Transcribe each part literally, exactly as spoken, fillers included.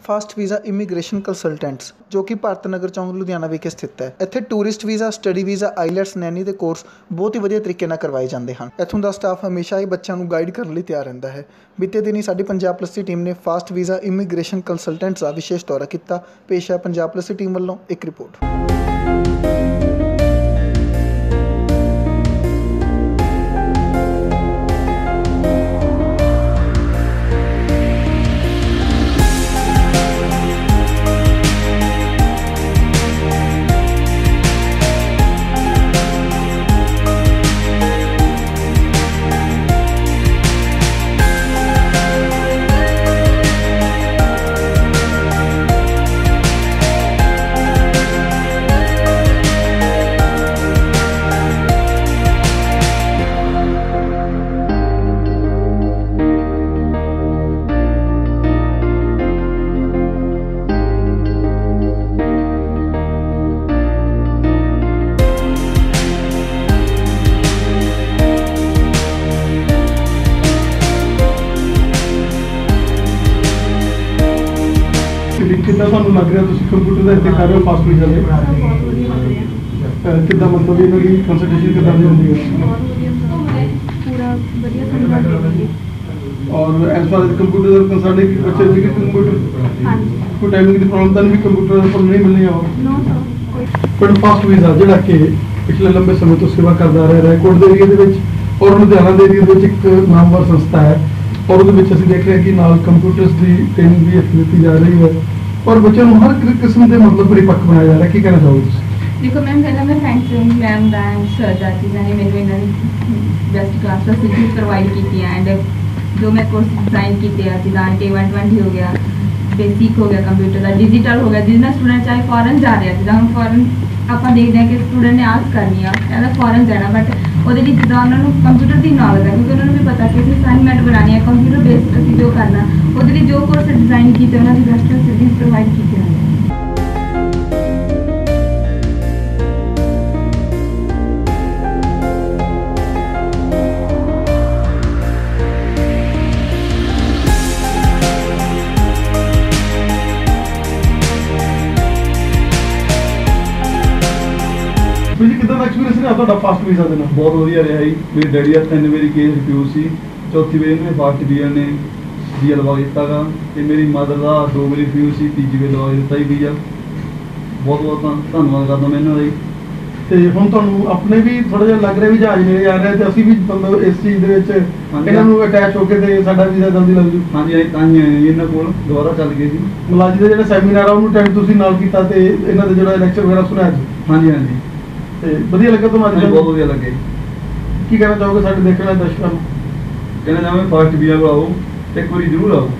Fast visa immigration consultants ਜੋ ਕਿ ਭਾਰਤ ਨਗਰ ਚੌਂਕ ਲੁਧਿਆਣਾ ਵਿਖੇ ਸਥਿਤ ਹੈ। ਇੱਥੇ tourist visa, study visa, IELTS, nanny ਦੇ ਕੋਰਸ ਬਹੁਤ ਹੀ ਵਧੀਆ ਤਰੀਕੇ ਨਾਲ ਕਰਵਾਏ ਜਾਂਦੇ ਹਨ। ਇੱਥੋਂ ਦਾ ਸਟਾਫ ਹਮੇਸ਼ਾ ਹੀ ਬੱਚਿਆਂ ਨੂੰ ਗਾਈਡ ਕਰਨ ਲਈ ਤਿਆਰ ਰਹਿੰਦਾ ਹੈ। ਬੀਤੇ ਦਿਨੀ ਸਾਡੀ ਪੰਜਾਬ ਪਲੱਸ ਦੀ ਟੀਮ ਨੇ ਫਾਸਟ ਵੀਜ਼ਾ ਇਮੀਗ੍ਰੇਸ਼ਨ ਕੰਸਲਟੈਂਟਸ ਦਾ ਵਿਸ਼ੇਸ਼ ਦੌਰਾ ਕੀਤਾ। ਪੇਸ਼ ਹੈ ਪੰਜਾਬ ਪਲੱਸ ਦੀ ਟੀਮ ਵੱਲੋਂ ਇੱਕ ਰਿਪੋਰਟ। कितना ਤੁਹਾਨੂੰ ਲੱਗ ਰਿਹਾ ਤੁਸੀਂ ਕੰਪਿਊਟਰ ਦਾ ਇੱਥੇ ਕਰ ਰਹੇ ਹੋ ਫਾਸਟ ਵੀਜ਼ਾ ਦੇ ਕਿੱਦਾਂ ਮਤਲਬ ਇਹਨਾਂ ਦੀ ਕੰਸਲਟੇਸ਼ਨ ਕਿੱਦਾਂ ਦੀ ਹੁੰਦੀ ਹੈ ਪੂਰਾ ਵਧੀਆ ਸਮਝਾ ਦਿੰਦੇ ਔਰ ਐਸ ਫਾਰ ਐਸ ਕੰਪਿਊਟਰ ਦਾ ਕੰਸਲਟੇ ਕਿ ਬੱਚੇ ਦੇ ਕੰਪਿਊਟਰ ਹਾਂਜੀ ਕੋਈ ਟਾਈਮਿੰਗ ਦੀ ਪ੍ਰੋਬਲਮ ਤਾਂ ਨਹੀਂ ਕੰਪਿਊਟਰ ਪਰ ਨਹੀਂ ਮਿਲਣੀ ਆ ਨੋ ਸਰ ਪਰ ਫਾਸਟ ਵੀਜ਼ਾ ਜਿਹੜਾ ਕਿ ਪਿਛਲੇ ਲੰਬੇ ਸਮੇਂ ਤੋਂ ਸੇਵਾ ਕਰਦਾ ਰਿਹਾ ਰੈਕੋਰਡ ਦੇ ਏਰੀਆ ਦੇ ਵਿੱਚ ਔਰ ਲੁਧਿਆਣਾ ਦੇ ਏਰੀਆ ਦੇ ਵਿੱਚ ਇੱਕ ਨਾਮਵਰ ਸੰਸਥਾ ਹੈ ਔਰ ਉਹਦੇ ਵਿੱਚ ਅਸੀਂ ਦੇਖ ਰਹੇ ਹਾਂ ਕਿ ਨਾਲ ਕੰਪਿਊਟਰਸ ਦੀ ਟ੍ਰੇਨਿੰਗ ਵੀ ਦਿੱਤੀ ਜਾ ਰਹੀ ਹੈ और बच्चों को हर किस्म के मतलब परिपक्व बनाया जा रहा है। की कहना चाहोगे? देखो मैम पहला मैं थैंक्स मैम दा सर दा कि मैंने मेरे इन्होंने बेस्ट क्लास फैसिलिटीज प्रोवाइड की एंड जो मैं कोर्स डिजाइन किए हैं जिदा टी वन ट्वेंटी हो गया, बेसिक हो गया कंप्यूटर का, डिजिटल हो गया, जिसमें स्टूडेंट चाहे फॉरन जा रहे हैं जिदा हम फॉरन आप देखते हैं कि स्टूडेंट ने आस करनी है कहना फॉरन जाना बट वो जिदा उन्होंने कंप्यूटर की नॉलेज है क्योंकि उन्होंने भी पता कि असाइनमेंट बनानी है कंप्यूटर बेस्ड अभी जो करना वो जो कोर्स डिजाइन किए उन्होंने बेस्ट फैसिलिटीज प्रोवाइड की हैं। ਜੀ ਕਿਦਾਂ ਦਾ ਐਕਸਪੀਰੀਅੰਸ ਰਿਹਾ ਤੁਹਾਡਾ ਫਾਸਟ ਵੀਜ਼ਾ ਦੇ ਨਾਲ? ਬਹੁਤ ਵਧੀਆ ਰਿਹਾ ਜੀ। ਮੇਰੇ ਡੈਡੀ ਦਾ ਤਿੰਨ ਵਾਰੀ ਕੇਸ ਰਿਫਿਊਜ਼ ਸੀ, ਚੌਥੀ ਵਾਰੀ ਇਹਨੇ ਫਾਸਟ ਵੀਜ਼ਾ ਨੇ ਵੀਜ਼ਾ ਲਵਾ ਦਿੱਤਾ ਗਾ ਤੇ ਮੇਰੀ ਮਦਰ ਦਾ ਦੋ ਵਾਰੀ ਰਿਫਿਊਜ਼ ਸੀ, ਤੀਜੀ ਵਾਰੀ ਲਵਾ ਦਿੱਤਾ ਜੀ ਵੀਜ਼ਾ। ਬਹੁਤ ਬਹੁਤ ਧੰਨਵਾਦ ਕਰਦਾ ਮੈਂ ਇਹਨਾਂ ਦਾ ਜੀ। ਤੇ ਹੁਣ ਤੁਹਾਨੂੰ ਆਪਣੇ ਵੀ ਥੋੜਾ ਜਿਹਾ ਲੱਗ ਰਿਹਾ ਵੀ ਜਹਾਜ਼ ਮੇਰੇ ਜਾ ਰਿਹਾ ਤੇ ਅਸੀਂ ਵੀ ਮਤਲਬ ਇਸ ਚੀਜ਼ ਦੇ ਵਿੱਚ ਇਹਨਾਂ ਨੂੰ ਅਟੈਚ ਹੋ ਕੇ ਤੇ ਸਾਡਾ ਵੀਜ਼ਾ ਜਲਦੀ ਲੱਗ ਜੂ। ਹਾਂਜੀ ਹਾਂਜੀ ਤਾਂ ਹੀ ਇਹਨਾਂ ਕੋਲ ਦੁਬਾਰਾ ਚੱਲ ਗਏ ਸੀ। ਮਲਾਜੀ ਦਾ ਜਿਹੜਾ ਸੈਮੀਨਾਰ ਆ ਉਹਨੂੰ ਅਟੈਂਡ ਤੁਸੀਂ ਨਾਲ ਕੀਤਾ ਤੇ ਇਹਨਾਂ ਦਾ ਜਿਹੜਾ ਲੈਕਚਰ ਵਗੈਰਾ ਸੁਣਿਆ ਜੀ? ਹਾਂਜੀ ਹਾਂਜੀ ਤੇ ਵਧੀਆ ਲੱਗਾ ਤੁਹਾਨੂੰ ਅੱਜ? ਬਹੁਤ ਵਧੀਆ ਲੱਗੇ। ਕੀ ਕਹਿਣਾ ਚਾਹੋਗੇ ਸਾਡੇ ਦੇਖਣ ਵਾਲੇ ਦਰਸ਼ਕਾਂ ਨੂੰ? ਕਹਿਣਾ ਚਾਹਾਂਗੇ ਫਾਸਟ ਵੀਜ਼ਾ ਕੋਲ ਆਓ ਤੇ ਇੱਕ ਵਾਰੀ ਜ਼ਰੂਰ ਆਓ।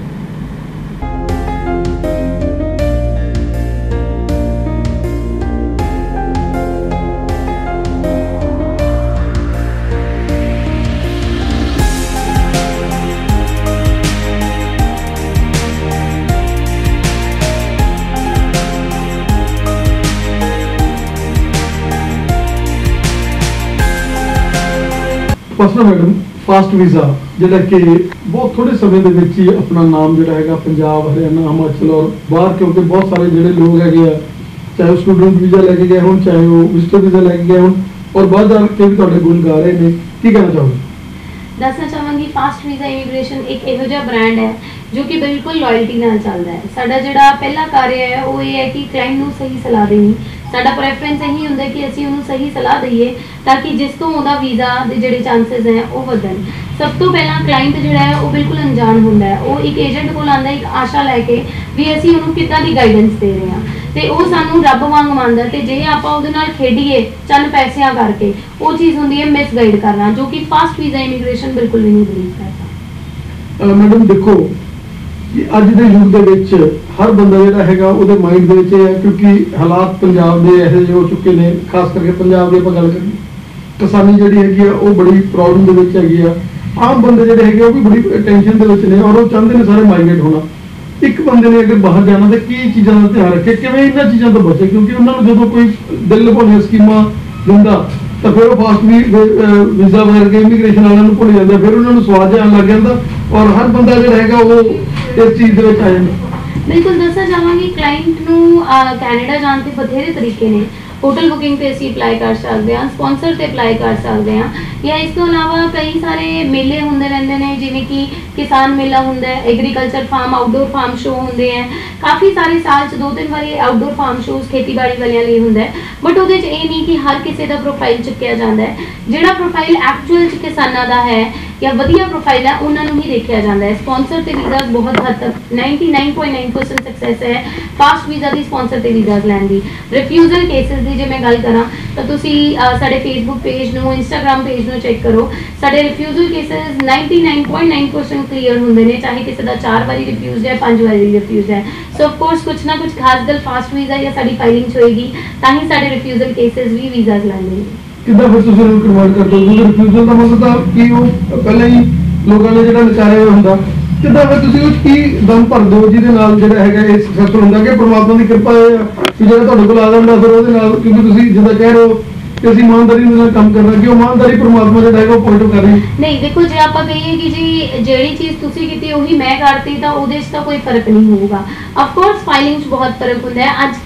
पर्सनल मैडम फास्ट वीज़ा ਜਿਹੜਾ ਕਿ ਬਹੁਤ ਥੋੜੇ ਸਮੇਂ ਦੇ ਵਿੱਚ ਹੀ ਆਪਣਾ ਨਾਮ ਜਿਹੜਾ ਹੈਗਾ ਪੰਜਾਬ, ਹਰਿਆਣਾ, ਹਿਮਾਚਲ ਔਰ ਬਾਹਰ ਕਿਉਂਕਿ ਬਹੁਤ ਸਾਰੇ ਜਿਹੜੇ ਲੋਕ ਹੈਗੇ ਆ ਚਾਹੇ ਉਹ ਸਟੂਡੈਂਟ ਵੀਜ਼ਾ ਲੈ ਕੇ ਗਏ ਹੋਣ ਚਾਹੇ ਉਹ ਵਿਜ਼ਟਰ ਵੀਜ਼ਾ ਲੈ ਕੇ ਗਏ ਹੋਣ ਔਰ ਬਾਹਰ ਜਾ ਕੇ ਵੀ ਤੁਹਾਡੇ ਗੁਣ ਗਾ ਰਹੇ ਨੇ। ਕੀ ਕਹਿਣਾ ਚਾਹੋਗੇ? ਦੱਸਣਾ ਚਾਹਾਂਗੀ ਫਾਸਟ ਵੀਜ਼ਾ ਇਮੀਗ੍ਰੇਸ਼ਨ ਇੱਕ ਇਹੋ ਜਿਹਾ ਬ੍ਰਾਂਡ ਹੈ ਜੋ ਕਿ ਬਿਲਕੁਲ ਲਾਇਲਟੀ ਨਾਲ ਚੱਲਦਾ ਹੈ। ਸਾਡਾ ਜਿਹੜਾ ਪਹਿਲਾ ਕਾਰਜ ਹੈ ਉਹ ਇਹ ਹੈ ਕਿ ਕਲਾਇੰਟ ਨੂੰ ਸਹੀ ਸਲਾਹ ਦੇਣੀ। ਸਾਡਾ ਪ੍ਰੈਫਰੈਂਸ ਇਹੀ ਹੁੰਦਾ ਕਿ ਅਸੀਂ ਉਹਨੂੰ ਸਹੀ ਸਲਾਹ ਦਈਏ ਤਾਂ ਕਿ ਜਿਸ ਤੋਂ ਉਹਦਾ ਵੀਜ਼ਾ ਦੇ ਜਿਹੜੇ ਚਾਂਸਸ ਹੈ ਉਹ ਵਧਣ। ਸਭ ਤੋਂ ਪਹਿਲਾਂ ਕਲਾਇੰਟ ਜਿਹੜਾ ਹੈ ਉਹ ਬਿਲਕੁਲ ਅਣਜਾਣ ਹੁੰਦਾ ਹੈ। ਉਹ ਇੱਕ ਏਜੰਟ ਕੋਲ ਆਉਂਦਾ ਇੱਕ ਆਸ਼ਾ ਲੈ ਕੇ ਵੀ ਅਸੀਂ ਉਹਨੂੰ ਕਿੱਦਾਂ ਦੀ ਗਾਈਡੈਂਸ ਦੇ ਰਹੇ ਹਾਂ ਤੇ ਉਹ ਸਾਨੂੰ ਰੱਬ ਵਾਂਗ ਮੰਨਦਾ ਤੇ ਜੇ ਆਪਾਂ ਉਹਦੇ ਨਾਲ ਖੇਡੀਏ ਚੰਦ ਪੈਸਿਆਂ ਕਰਕੇ ਉਹ ਚੀਜ਼ ਹੁੰਦੀ ਹੈ ਮਿਸਗਾਈਡ ਕਰਨਾ, ਜੋ ਕਿ ਫਾਸਟ ਵੀਜ਼ਾ ਇਮੀਗ੍ਰੇਸ਼ਨ ਬਿਲਕੁਲ ਵੀ ਨਹੀਂ ਬਲੀਵ ਕਰਦਾ। ਮੈਡਮ ਦੇਖੋ ਕਿ ਅੱਜ ਦੇ ਯੁੱਗ ਦੇ ਵਿੱਚ ਹਰ ਬੰਦਾ ਜਿਹੜਾ ਹੈਗਾ ਉਹਦੇ ਮਾਈਂਡ ਦੇ ਵਿੱਚ ਇਹ ਹੈ ਕਿਉਂਕਿ ਹਾਲਾਤ ਪੰਜਾਬ ਦੇ ਇਹੋ ਜਿਹੇ ਹੋ ਚੁੱਕੇ ਨੇ, ਖਾਸ ਕਰਕੇ ਪੰਜਾਬ ਦੀ ਆਪਾਂ ਗੱਲ ਕਰੀਏ ਕਿਸਾਨੀ ਜਿਹੜੀ ਹੈਗੀ ਆ ਉਹ ਬੜੀ ਪ੍ਰੋਬਲਮ ਦੇ ਵਿੱਚ ਹੈਗੀ ਆ। ਆਮ ਬੰਦੇ ਜਿਹੜੇ ਹੈਗੇ ਉਹ ਵੀ ਬੜੀ ਟੈਨਸ਼ਨ ਦੇ ਵਿੱਚ ਨੇ ਔਰ ਉਹ ਚਾਹੁੰਦੇ ਨੇ ਸਾਰੇ ਮਾਈਗ੍ਰੇਟ ਹੋਣਾ। ਇੱਕ ਬੰਦੇ ਨੇ ਅਗਰ ਬਾਹਰ ਜਾਣਾ ਤਾਂ ਕੀ ਚੀਜ਼ਾਂ ਦਾ ਧਿਆਨ ਰੱਖੇ, ਕਿਵੇਂ ਇਹਨਾਂ ਚੀਜ਼ਾਂ ਤੋਂ ਬਚੇ? ਕਿਉਂਕਿ ਉਹਨਾਂ ਨੂੰ ਜਦੋਂ ਕੋਈ ਦਿਲ ਭੁੱਲੇ ਸਕੀਮਾਂ ਦਿੰਦਾ ਤਾਂ ਫਿਰ ਉਹ ਫਾਸਟ ਵੀ ਵੀਜ਼ਾ ਵਗੈਰਾ ਇਮੀਗ੍ਰੇਸ਼ਨ ਵਾਲਿਆਂ ਨੂੰ ਭੁੱਲ ਜਾਂਦਾ, ਫਿਰ ਉਹਨਾਂ ਨੂੰ ਸਵਾਦ ਆਉਣ ਲੱਗ ਜਾਂਦਾ ਔਰ ਹਰ ਬੰਦਾ ਜਿਹੜਾ ਹੈਗਾ ਉਹ ਇਸ ਚੀਜ਼ ਦੇ ਵਿੱਚ ਆ ਜਾਂਦਾ। ਬਿਲਕੁਲ ਦੱਸਣਾ ਚਾਹਾਂਗੀ ਕਲਾਇੰਟ ਨੂੰ ਕੈਨੇਡਾ ਜਾਣ ਦੇ ਬਥੇਰੇ ਤਰੀਕੇ ਨੇ। ਹੋਟਲ ਬੁਕਿੰਗ ਤੇ ਅਸੀਂ ਅਪਲਾਈ ਕਰ ਸਕਦੇ ਹਾਂ, ਸਪਾਂਸਰ ਤੇ ਅਪਲਾਈ ਕਰ ਸਕਦੇ ਹਾਂ, ਜਾਂ ਇਸ ਤੋਂ ਇਲਾਵਾ ਕਈ ਸਾਰੇ ਮੇਲੇ ਹੁੰਦੇ ਰਹਿੰਦੇ ਨੇ, ਜਿਵੇਂ ਕਿ ਕਿਸਾਨ ਮੇਲਾ ਹੁੰਦਾ ਹੈ, agriculture farm outdoor farm show ਹੁੰਦੇ ਹੈ, ਕਾਫੀ ਸਾਰੇ ਸਾਲ 'ਚ ਦੋ ਤਿੰਨ ਵਾਰੀ ਆਊਟਡੋਰ ਫਾਰਮ ਸ਼ੋਜ਼ ਖੇਤੀਬਾੜੀ ਵਾਲਿਆਂ ਲਈ ਹੁੰਦਾ ਹੈ। ਬਟ ਉਹਦੇ 'ਚ ਇਹ ਨਹੀਂ ਕਿ ਹਰ ਕਿਸੇ ਦਾ ਪ੍ਰੋਫਾਈਲ ਚੁੱਕਿਆ ਜਾਂਦਾ ਹੈ। ਜਿਹੜਾ ਪ੍ਰੋਫਾਈਲ ਐਕਚੁਅਲ 'ਚ ਕਿਸਾਨਾਂ ਦਾ ਹੈ ਜਾਂ ਵਧੀਆ ਪ੍ਰੋਫਾਈਲ ਹੈ ਉਹਨਾਂ ਨੂੰ ਹੀ ਦੇਖਿਆ ਜਾਂਦਾ ਹੈ। ਸਪਾਂਸਰ ਤੇ ਵੀਜ਼ਾਸ ਬਹੁਤ ਹੱਦ ਤੱਕ ninety-nine point nine percent success ਹੈ ਫਾਸਟ ਵੀਜ਼ਾ ਦੀ ਸਪਾਂਸਰ ਤੇ ਵੀਜ਼ਾਸ ਲੈਣ ਦੀ। ਰਿਫਿਊਜ਼ਲ ਕੇਸਿਸ ਦੀ ਜੇ ਮੈਂ ਗੱਲ ਕਰਾਂ ਤਾਂ ਤੁਸੀਂ ਸਾਡੇ ਫੇਸਬੁੱਕ ਪੇਜ ਨੂੰ, ਇੰਸਟਾਗ੍ਰਾਮ ਪੇਜ ਨੂੰ ਚੈੱਕ ਕਰੋ। ਸਾਡੇ refusal cases ninety-nine point nine percent clear ਹੁੰਦੇ ਨੇ, ਚਾਹੇ ਕਿਸੇ ਦਾ ਚਾਰ ਵਾਰੀ ਰਿਫਿਊਜ਼ ਹੈ, ਪੰਜ ਵਾਰੀ ਰਿਫਿਊਜ਼ ਹੈ। ਸੋ ਆਫ ਕੋਰਸ ਕੁਛ ਨਾ ਕੁਛ ਖਾਸ ਗੱਲ ਫਾਸਟ ਵੀਜ਼ਾ ਜਾਂ ਸਾਡੀ ਫਾਈਲਿੰਗ 'ਚ ਹੋਏਗੀ ਤਾਂ ਹੀ ਸਾਡੇ ਰਿਫਿਊਜ਼ਲ ਕੇਸਿਸ ਵੀ ਵੀਜ਼ਾਸ ਲੈਂਦੇ ਨੇ। ਕਿੱਦਾਂ ਫਿਰ ਤੁਸੀਂ ਉਹਨੂੰ ਕਨਵਰਟ ਕਰਦੇ ਹੋ? ਕਿਉਂਕਿ ਰਿਫਿਊਜ਼ਲ ਦਾ ਮਤਲਬ ਤਾਂ ਕਿ ਉਹ ਪਹਿਲਾਂ ਹੀ ਲੋਕਾਂ ਨੇ ਜਿਹੜਾ ਨਕਾਰਿਆ ਹੋਇਆ ਹੁੰਦਾ, ਕਿੱਦਾਂ ਫਿਰ ਤੁਸੀਂ ਉਹ 'ਚ ਕੀ ਦਮ ਭਰਦੇ ਹੋ ਜਿਹਦੇ ਨਾਲ ਜਿਹੜਾ ਹੈਗਾ ਇਹ ਸਕਸੈਸਫੁਲ ਹੁੰਦਾ? ਕਿ ਪਰਮਾਤਮਾ ਦੀ ਕਿਰਪਾ ਹੈ ਕਿ ਜਿਹੜਾ ਤੁਹਾਡੇ ਕੋਲ ਆ ਜਾਂਦਾ ਫਿਰ ਉਹਦੇ ਨਾਲ, ਕਿਉਂਕਿ ਤੁਸੀਂ ਜਿੱਦਾਂ ਕਹਿ ਰਹੇ ਹੋ ਕਿ ਅਸੀਂ ਇਮਾਨਦਾਰੀ ਨਾਲ ਕੰਮ ਕਰਨਾ, ਕਿ ਉਹ ਇਮਾਨਦਾਰੀ ਪਰਮਾਤਮਾ ਜਿਹੜਾ ਹੈਗਾ ਉਹ ਪੁਆਇੰਟ ਕਰ ਰਹੀ? ਨਹੀਂ, ਦੇਖੋ ਜੇ ਆਪਾਂ ਕਹੀਏ ਕਿ ਜੀ ਜਿਹੜੀ ਚੀਜ਼ ਤੁਸੀਂ ਕੀਤੀ ਉਹੀ ਮੈਂ ਕਰਤੀ ਤਾਂ ਉਹਦੇ 'ਚ ਤਾਂ ਕੋਈ ਫਰਕ ਨਹੀਂ ਹੋਊਗਾ। ਆਫ ਕੋਰਸ ਫਾਈਲਿੰਗ 'ਚ ਬਹੁਤ ਫਰਕ ਹੁੰਦਾ ਹੈ। ਅੱਜ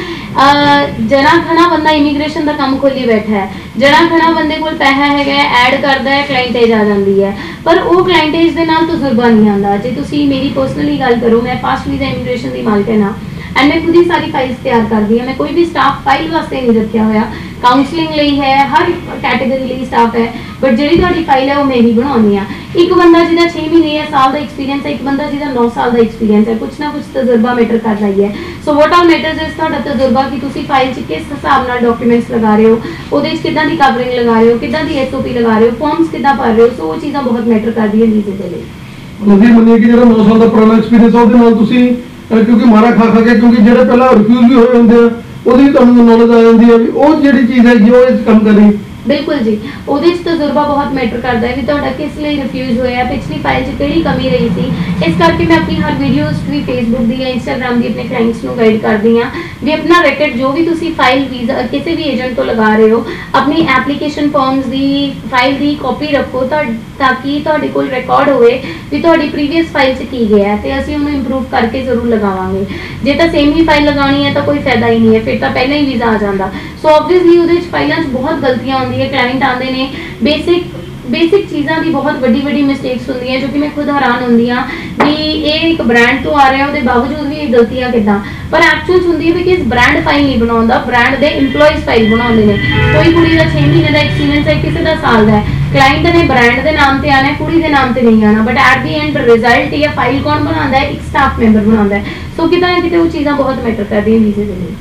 ਕੱਲ੍ਹ ਜਣਾ ਖਣਾ ਬੰਦਾ ਇਮੀਗ੍ਰੇਸ਼ਨ ਦਾ ਕੰਮ ਖੋਲੀ ਬੈਠਾ ਹੈ, ਜਣਾ ਖਣਾ ਬੰਦੇ ਕੋਲ ਪੈਸਾ ਹੈਗਾ, ਐਡ ਕਰਦਾ ਹੈ, ਕਲਾਇੰਟੇਜ ਆ ਜਾਂਦੀ ਹੈ, ਪਰ ਉਹ ਕਲਾਇੰਟੇਜ ਦੇ ਨਾਲ ਤਜਰਬਾ ਨਹੀਂ ਆਉਂਦਾ। ਜੇ ਤੁਸੀਂ ਮੇਰੀ ਪਰਸਨਲੀ ਗੱਲ ਕਰੋ, ਮੈਂ ਫਾਸਟ ਵੀਜ਼ਾ ਇਮੀਗ੍ਰੇਸ਼ਨ ਦੀ ਮਾਲਕਣ ਹਾਂ ਐਂਡ ਮੈਂ ਖੁਦ ਹੀ ਸਾਰੀ ਫਾਈਲਸ ਤਿਆਰ ਕਰਦੀ ਹਾਂ। ਮੈਂ ਕੋਈ ਵੀ ਸਟਾਫ ਫਾਈਲ ਵਾਸਤੇ ਨਹੀਂ ਰੱਖਿਆ ਹੋਇਆ, ਕਾਉਂਸਲਿੰਗ ਲਈ ਹੈ, ਹਰ ਕੈਟੇਗਰੀ ਲਈ ਸਟਾਫ ਹੈ, ਬਟ ਜਿਹੜੀ ਤੁਹਾਡੀ ਫਾਈਲ ਹੈ ਉਹ ਮੈਂ ਹੀ ਬਣਾਉਂਦੀ ਹਾਂ। ਇੱਕ ਬੰਦਾ ਜਿਹਦਾ ਛੇ ਮਹੀਨੇ ਜਾਂ ਸਾਲ ਦਾ ਐਕਸਪੀਰੀਅੰਸ ਹੈ, ਇੱਕ ਬੰਦਾ ਜਿਹਦਾ ਨੌ ਸਾਲ ਦਾ ਐਕਸਪੀਰੀਅੰਸ ਹੈ, ਕੁਛ ਨਾ ਕੁਛ ਤਜਰਬਾ ਮੈਟਰ ਕਰਦਾ ਹੀ ਹੈ। ਸੋ ਵਾਟ ਆਲ ਮੈਟਰਸ ਇਜ਼ ਤੁਹਾਡਾ ਤਜਰਬਾ, ਕਿ ਤੁਸੀਂ ਫਾਈਲ 'ਚ ਕਿਸ ਹਿਸਾਬ ਨਾਲ ਡਾਕੂਮੈਂਟਸ ਲਗਾ ਰਹੇ ਹੋ, ਉਹਦੇ 'ਚ ਕਿੱਦਾਂ ਦੀ ਕਵਰਿੰਗ ਲਗਾ ਰਹੇ ਹੋ, ਕਿੱਦਾਂ ਦੀ ਐਸ ਓ ਪੀ ਲਗਾ ਰਹੇ ਹੋ, ਫਾਰਮਸ ਕਿੱਦਾਂ ਭਰ ਰਹੇ ਹੋ। ਸੋ ਉਹ ਚੀਜ਼ਾਂ ਬਹੁਤ ਮੈਟਰ ਕਰਦੀਆਂ ਵੀਜ਼ੇ ਦੇ ਲਈ। ਨਜ਼ੀਰ ਮੰਨੀਏ ਕਿ ਜਿਹੜਾ ਨੌ ਸਾਲ ਦਾ ਪੁਰਾਣਾ ਐਕਸਪੀਰੀਅੰਸ ਆ ਉਹਦੇ ਨਾਲ ਤੁਸੀਂ, ਕਿਉਂਕਿ ਮਾਰਾ ਖਾ ਖਾ ਕੇ, ਕਿਉਂਕਿ ਜਿਹੜੇ ਪਹਿਲਾਂ ਰਿਫਿਊਜ਼ ਵੀ ਹੋਏ ਹੁੰਦੇ ਆ ਉਹਦੀ ਵੀ ਤੁਹਾਨੂੰ ਨੌਲੇਜ ਆ ਜਾਂਦੀ ਹੈ ਵੀ ਉਹ ਜਿਹੜੀ ਚੀਜ਼ ਹੈਗੀ ਉਹ ਇਸ ਕੰਮ ਕਰ ਰਹੀ। ਬਿਲਕੁਲ ਜੀ, ਉਹਦੇ 'ਚ ਤਜਰਬਾ ਬਹੁਤ ਮੈਟਰ ਕਰਦਾ ਹੈ ਵੀ ਤੁਹਾਡਾ ਕਿਸ ਲਈ ਰਿਫਿਊਜ਼ ਹੋਇਆ, ਪਿਛਲੀ ਫਾਈਲ 'ਚ ਕਿਹੜੀ ਕਮੀ ਰਹੀ ਸੀ। ਇਸ ਕਰਕੇ ਮੈਂ ਆਪਣੀ ਹਰ ਵੀਡੀਓਜ਼ ਵੀ ਫੇਸਬੁੱਕ ਦੀ ਜਾਂ ਇੰਸਟਾਗ੍ਰਾਮ ਦੀ ਆਪਣੇ ਕਲਾਇੰਟਸ ਨੂੰ ਗਾਈਡ ਕਰਦੀ ਹਾਂ ਵੀ ਆਪਣਾ ਰੈਕਟ ਜੋ ਵੀ ਤੁਸੀਂ ਫਾਈਲ ਵੀਜ਼ਾ ਕਿਸੇ ਵੀ ਏਜੰਟ ਤੋਂ ਲਗਾ ਰਹੇ ਹੋ, ਆਪਣੀ ਐਪਲੀਕੇਸ਼ਨ ਫਾਰਮਸ ਦੀ ਫਾਈਲ ਦੀ ਕਾਪੀ ਰੱਖੋ ਤਾਂ ਤਾਂ ਕਿ ਤੁਹਾਡੇ ਕੋਲ ਰਿਕਾਰਡ ਹੋਵੇ ਵੀ ਤੁਹਾਡੀ ਪ੍ਰੀਵੀਅਸ ਫਾਈਲ 'ਚ ਕੀ ਗਿਆ ਹੈ ਤੇ ਅਸੀਂ ਉਹਨੂੰ ਇੰਪਰੂਵ ਕਰਕੇ ਜ਼ਰੂਰ ਲਗਾਵਾਂਗੇ। ਜੇ ਤਾਂ ਸੇਮ ਹੀ ਫਾਈਲ ਲਗਾਉਣੀ ਹੈ ਤਾਂ ਕੋਈ ਫਾਇਦਾ ਹੀ ਨਹੀਂ ਹੈ, ਫਿਰ ਤਾਂ ਪਹਿਲਾਂ ਹੀ ਵੀਜ਼ਾ ਆ ਜਾਂਦਾ। ਸੋ ਆਬਵੀਅਸਲੀ ਉਹਦੇ 'ਚ ਫਾਈਲਾਂ 'ਚ ਬਹੁਤ ਗਲਤੀਆਂ ਹੁੰਦੀਆਂ, ਕਲਾਇੰਟ ਆਉਂਦੇ ਨੇ ਬੇਸਿਕ ਬੇਸਿਕ ਚੀਜ਼ਾਂ ਦੀ ਬਹੁਤ ਵੱਡੀ ਵੱਡੀ ਮਿਸਟੇਕਸ ਹੁੰਦੀਆਂ ਜੋ ਕਿ ਮੈਂ ਖੁਦ ਹੈਰਾਨ ਹੁੰਦੀ ਹਾਂ ਵੀ ਇਹ ਇੱਕ ਬ੍ਰਾਂਡ ਤੋਂ ਆ ਰਿਹਾ ਉਹਦੇ ਬਾਵਜੂਦ ਵੀ ਇਹ ਗਲਤੀਆਂ ਕਿੱਦਾਂ, ਪਰ ਐਕਚੁਅਲ ਹੁੰਦੀ ਹੈ ਵੀ ਕਿ ਇਸ ਬ੍ਰਾਂਡ ਫਾਈਲ ਨਹੀਂ ਬਣਾਉਂਦਾ, ਬ੍ਰਾਂਡ ਦੇ EMPLOYEES ਫਾਈਲ ਬਣਾਉਂਦੇ ਨੇ। ਕੋਈ ਕੁੜੀ ਦਾ ਛੇ ਮਹੀਨੇ ਦਾ ਐਕਸਪੀਰੀਅੰਸ ਹੈ, ਕਿਸੇ ਦਾ ਸਾਲ ਦਾ ਹੈ, ਕਲਾਇੰਟ ਨੇ ਬ੍ਰਾਂਡ ਦੇ ਨਾਮ ਤੇ ਆਣਾ, ਕੁੜੀ ਦੇ ਨਾਮ ਤੇ ਨਹੀਂ ਆਣਾ, but at the end result ਜਾਂ ਫਾਈਲ ਕੌਣ ਬਣਾਉਂਦਾ ਹੈ? ਇੱਕ ਸਟਾਫ ਮੈਂਬਰ ਬਣਾਉਂਦਾ ਹੈ। ਸੋ ਕਿਤੇ ਨਾ ਕਿਤੇ ਉਹ ਚੀਜ਼ਾਂ ਬਹੁਤ ਮੈਟਰ ਕਰਦੀਆਂ ਵੀਜ਼ੇ ਦੇ ਲਈ।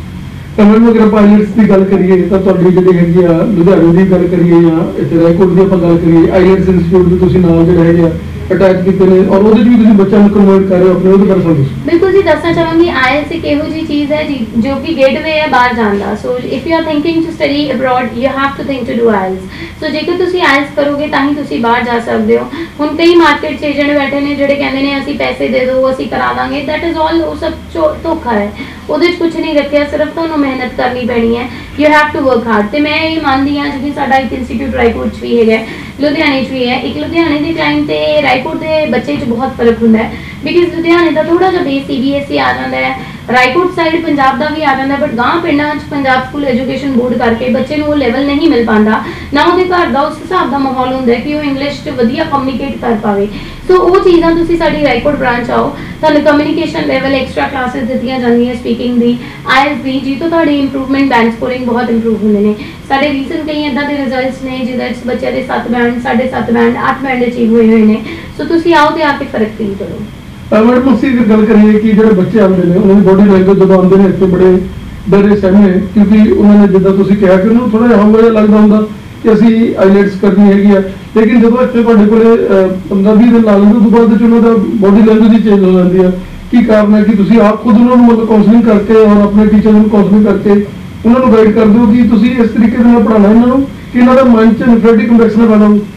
ਤਾਂ ਮੈਨੂੰ ਅਗਰ ਆਪਾਂ ਆਈਲੈਟਸ ਦੀ ਗੱਲ ਕਰੀਏ ਤਾਂ ਤੁਹਾਡੀ ਜਿਹੜੀ ਹੈਗੀ ਆ ਲੁਧਿਆਣੇ ਦੀ ਗੱਲ ਕਰੀਏ ਜਾਂ ਇੱਥੇ ਰਾਏਕੋਟ ਦੀ ਆਪਾਂ ਗੱਲ ਕਰੀਏ, ਆਈਲੈਟਸ ਇੰਸਟੀਚਿਊਟ ਵੀ ਤੁਸੀਂ ਨਾਲ ਜਿਹੜਾ ਹੈਗਾ ਅਟੈਚ ਕੀਤੇ ਨੇ ਔਰ ਉਹਦੇ 'ਚ ਵੀ ਤੁਸੀਂ ਬੱਚਿਆਂ ਨੂੰ ਕਨਵਰਟ ਕਰ ਰਹੇ ਹੋ ਆਪਣੇ, ਉਹਦੇ ਬਾਰੇ ਸਾਨੂੰ ਦੱਸੋ। ਬਿਲਕੁਲ ਜੀ, ਦੱਸਣਾ ਚਾਹਾਂਗੀ ਆਈਐਲਟਸ ਇੱਕ ਇਹੋ ਜਿਹੀ ਚੀਜ਼ ਹੈ ਜੀ ਜੋ ਕਿ ਗੇਟਵੇ ਹੈ ਬਾਹਰ ਜਾਣ ਦਾ। So if you are thinking to study abroad you have to think to do IELTS. So ਜੇਕਰ ਤੁਸੀਂ ਆਈਲਟਸ ਕਰੋਗੇ ਤਾਂ ਹੀ ਤੁਸੀਂ ਬਾਹਰ ਜਾ ਸਕਦੇ ਹੋ। ਹੁਣ ਕਈ ਮਾਰਕੀਟ 'ਚ ਏਜੰਟ ਬੈਠੇ ਨੇ ਜਿਹੜੇ ਕਹਿੰਦੇ ਨੇ ਅਸੀਂ ਪੈਸੇ ਦੇ ਦਿਓ ਅਸੀਂ ਕਰਾ ਦਾਂਗੇ, ਦੈਟ ਇਜ਼ ਆਲ, ਉਹ ਸਭ ਧੋਖਾ ਹੈ। ਉਹਦੇ 'ਚ ਕੁਝ ਨਹੀਂ ਰੱਖਿਆ, ਸਿਰਫ ਤੁਹਾਨੂੰ ਮਿਹਨਤ ਕਰਨੀ ਪੈਣੀ ਹੈ। You have to work hard. ਤੇ ਮੈਂ ਇਹ ਮੰਨਦੀ ਹਾਂ ਜਿਵੇਂ ਸਾਡਾ ਇੱਕ ਇੰਸਟੀਚਿਊਟ ਰਾਏਕੋਟ 'ਚ ਵੀ ਹੈਗਾ, ਲੁਧਿਆਣੇ 'ਚ ਵੀ ਹੈ। ਇੱਕ ਲੁਧਿਆਣੇ ਦੇ ਕਲਾਇੰਟ ਤੇ ਰਾਏਕੋਟ ਦੇ ਬੱਚੇ 'ਚ ਬਹੁਤ ਫਰਕ ਹੁੰਦਾ ਹੈ ਬਿਕਾਜ਼ ਲੁਧਿਆਣੇ ਦਾ ਥੋੜਾ ਜਿਹਾ base C B S E ਆ ਜਾਂਦਾ ਹੈ, ਰਾਏਕੋਟ ਸਾਈਡ ਪੰਜਾਬ ਦਾ ਵੀ ਆ ਜਾਂਦਾ, ਬਟ ਗਾਂ ਪਿੰਡਾਂ 'ਚ ਪੰਜਾਬ ਸਕੂਲ ਐਜੂਕੇਸ਼ਨ ਬੋਰਡ ਕਰਕੇ ਬੱਚੇ ਨੂੰ ਉਹ ਲੈਵਲ ਨਹੀਂ ਮਿਲ ਪਾਉਂਦਾ, ਨਾ ਉਹਦੇ ਘਰ ਦਾ ਉਸ ਹਿਸਾਬ ਦਾ ਮਾਹੌਲ ਹੁੰਦਾ ਕਿ ਉਹ ਇੰਗਲਿਸ਼ 'ਚ ਵਧੀਆ ਕਮਿਊਨੀਕੇਟ ਕਰ ਪਾਵੇ। ਸੋ ਉਹ ਚੀਜ਼ਾਂ ਤੁਸੀਂ ਸਾਡੀ ਰਾਏਕੋਟ ਬ੍ਰਾਂਚ ਆਓ, ਤੁਹਾਨੂੰ ਕਮਿਊਨੀਕੇਸ਼ਨ ਲੈਵਲ ਐਕਸਟਰਾ ਕਲਾਸਿਸ ਦਿੱਤੀਆਂ ਜਾਂਦੀਆਂ ਸਪੀਕਿੰਗ ਦੀ, ਆਈਐਲਟਸ ਦੀ, ਜੀ ਤੋਂ ਤੁਹਾਡੀ ਇੰਪਰੂਵਮੈਂਟ ਬੈਂਡ ਸਕੋਰਿੰਗ ਬਹੁਤ ਇੰਪਰੂਵ ਹੁੰਦੇ ਨੇ। ਸਾਡੇ ਰੀਸੈਂਟ ਕਈ ਇੱਦਾਂ ਦੇ ਰਿਜ਼ਲਟਸ ਨੇ ਜਿਹਦੇ ਵਿੱਚ ਬੱਚਿਆਂ ਦੇ ਸੱਤ ਬੈਂਡ, ਸਾਢੇ ਸੱਤ ਬੈਂਡ, ਅੱਠ ਬੈਂਡ ਅਚੀਵ ਹੋਏ ਹੋਏ ਨੇ। ਸੋ ਤੁਸੀਂ ਆਓ ਤੇ ਆ ਕੇ ਫਰਕ ਫੀਲ ਕਰੋ। ਮੈਡਮ ਅਸੀਂ ਗੱਲ ਕਰੀਏ ਕਿ ਜਿਹੜੇ ਬੱਚੇ ਆਉਂਦੇ ਨੇ ਉਹਨਾਂ ਦੀ ਬੋਡੀ ਲੈਂਗੁਏਜ ਜਦੋਂ ਆਉਂਦੇ ਨੇ ਇੱਥੇ ਬੜੇ ਡਰੇ ਸਹਿਮੇ, ਕਿਉਂਕਿ ਉਹਨਾਂ ਨੇ ਜਿੱਦਾਂ ਤੁਸੀਂ ਕਿਹਾ ਕਿ ਉਹਨਾਂ ਨੂੰ ਥੋੜਾ ਜਿਹਾ ਹੌਂਗਾ ਲੱਗਦਾ ਹੁੰਦਾ ਕਿ ਅਸੀਂ ਆਈਲੈਟਸ ਕਰਨੀ ਹੈਗੀ ਆ, ਲੇਕਿਨ ਜਦੋਂ ਇੱਥੇ ਤੁਹਾਡੇ ਕੋਲੇ ਪੰਦਰਾਂ ਵੀਹ ਦਿਨ ਲਾ ਲੈਂਦੇ ਉਸ ਤੋਂ ਬਾਅਦ ਵਿੱਚ ਉਹਨਾਂ ਦਾ ਬੋਡੀ ਲੈਂਗੁਏਜ ਹੀ ਚੇਂਜ ਹੋ ਜਾਂਦੀ ਆ। ਕੀ ਕਾਰਨ ਹੈ ਕਿ ਤੁਸੀਂ ਆਪ ਖੁਦ ਉਹਨਾਂ ਨੂੰ ਮਤਲਬ ਕਾਉਂਸਲਿੰਗ ਕਰਕੇ ਔਰ ਆਪਣੇ ਟੀਚਰ ਨੂੰ ਕਾਉਂਸਲਿੰਗ ਕਰਕੇ ਉਹਨਾਂ ਨੂੰ ਗਾਈਡ ਕਰਦੇ ਹੋ ਕਿ ਤੁਸੀਂ ਇਸ ਤਰੀਕੇ ਦੇ ਨਾਲ ਪੜ੍ਹਾਉਣਾ ਇਹਨਾਂ ਨੂੰ ਕਿ ਇਹਨਾਂ ਦਾ ਮਾਈਂਡ 'ਚ ਇਨਫੈਕਟਿਵ ਕੰਪਲੈਕਸ ਨਾ ਪੈਦਾ ਹੋਵੇ?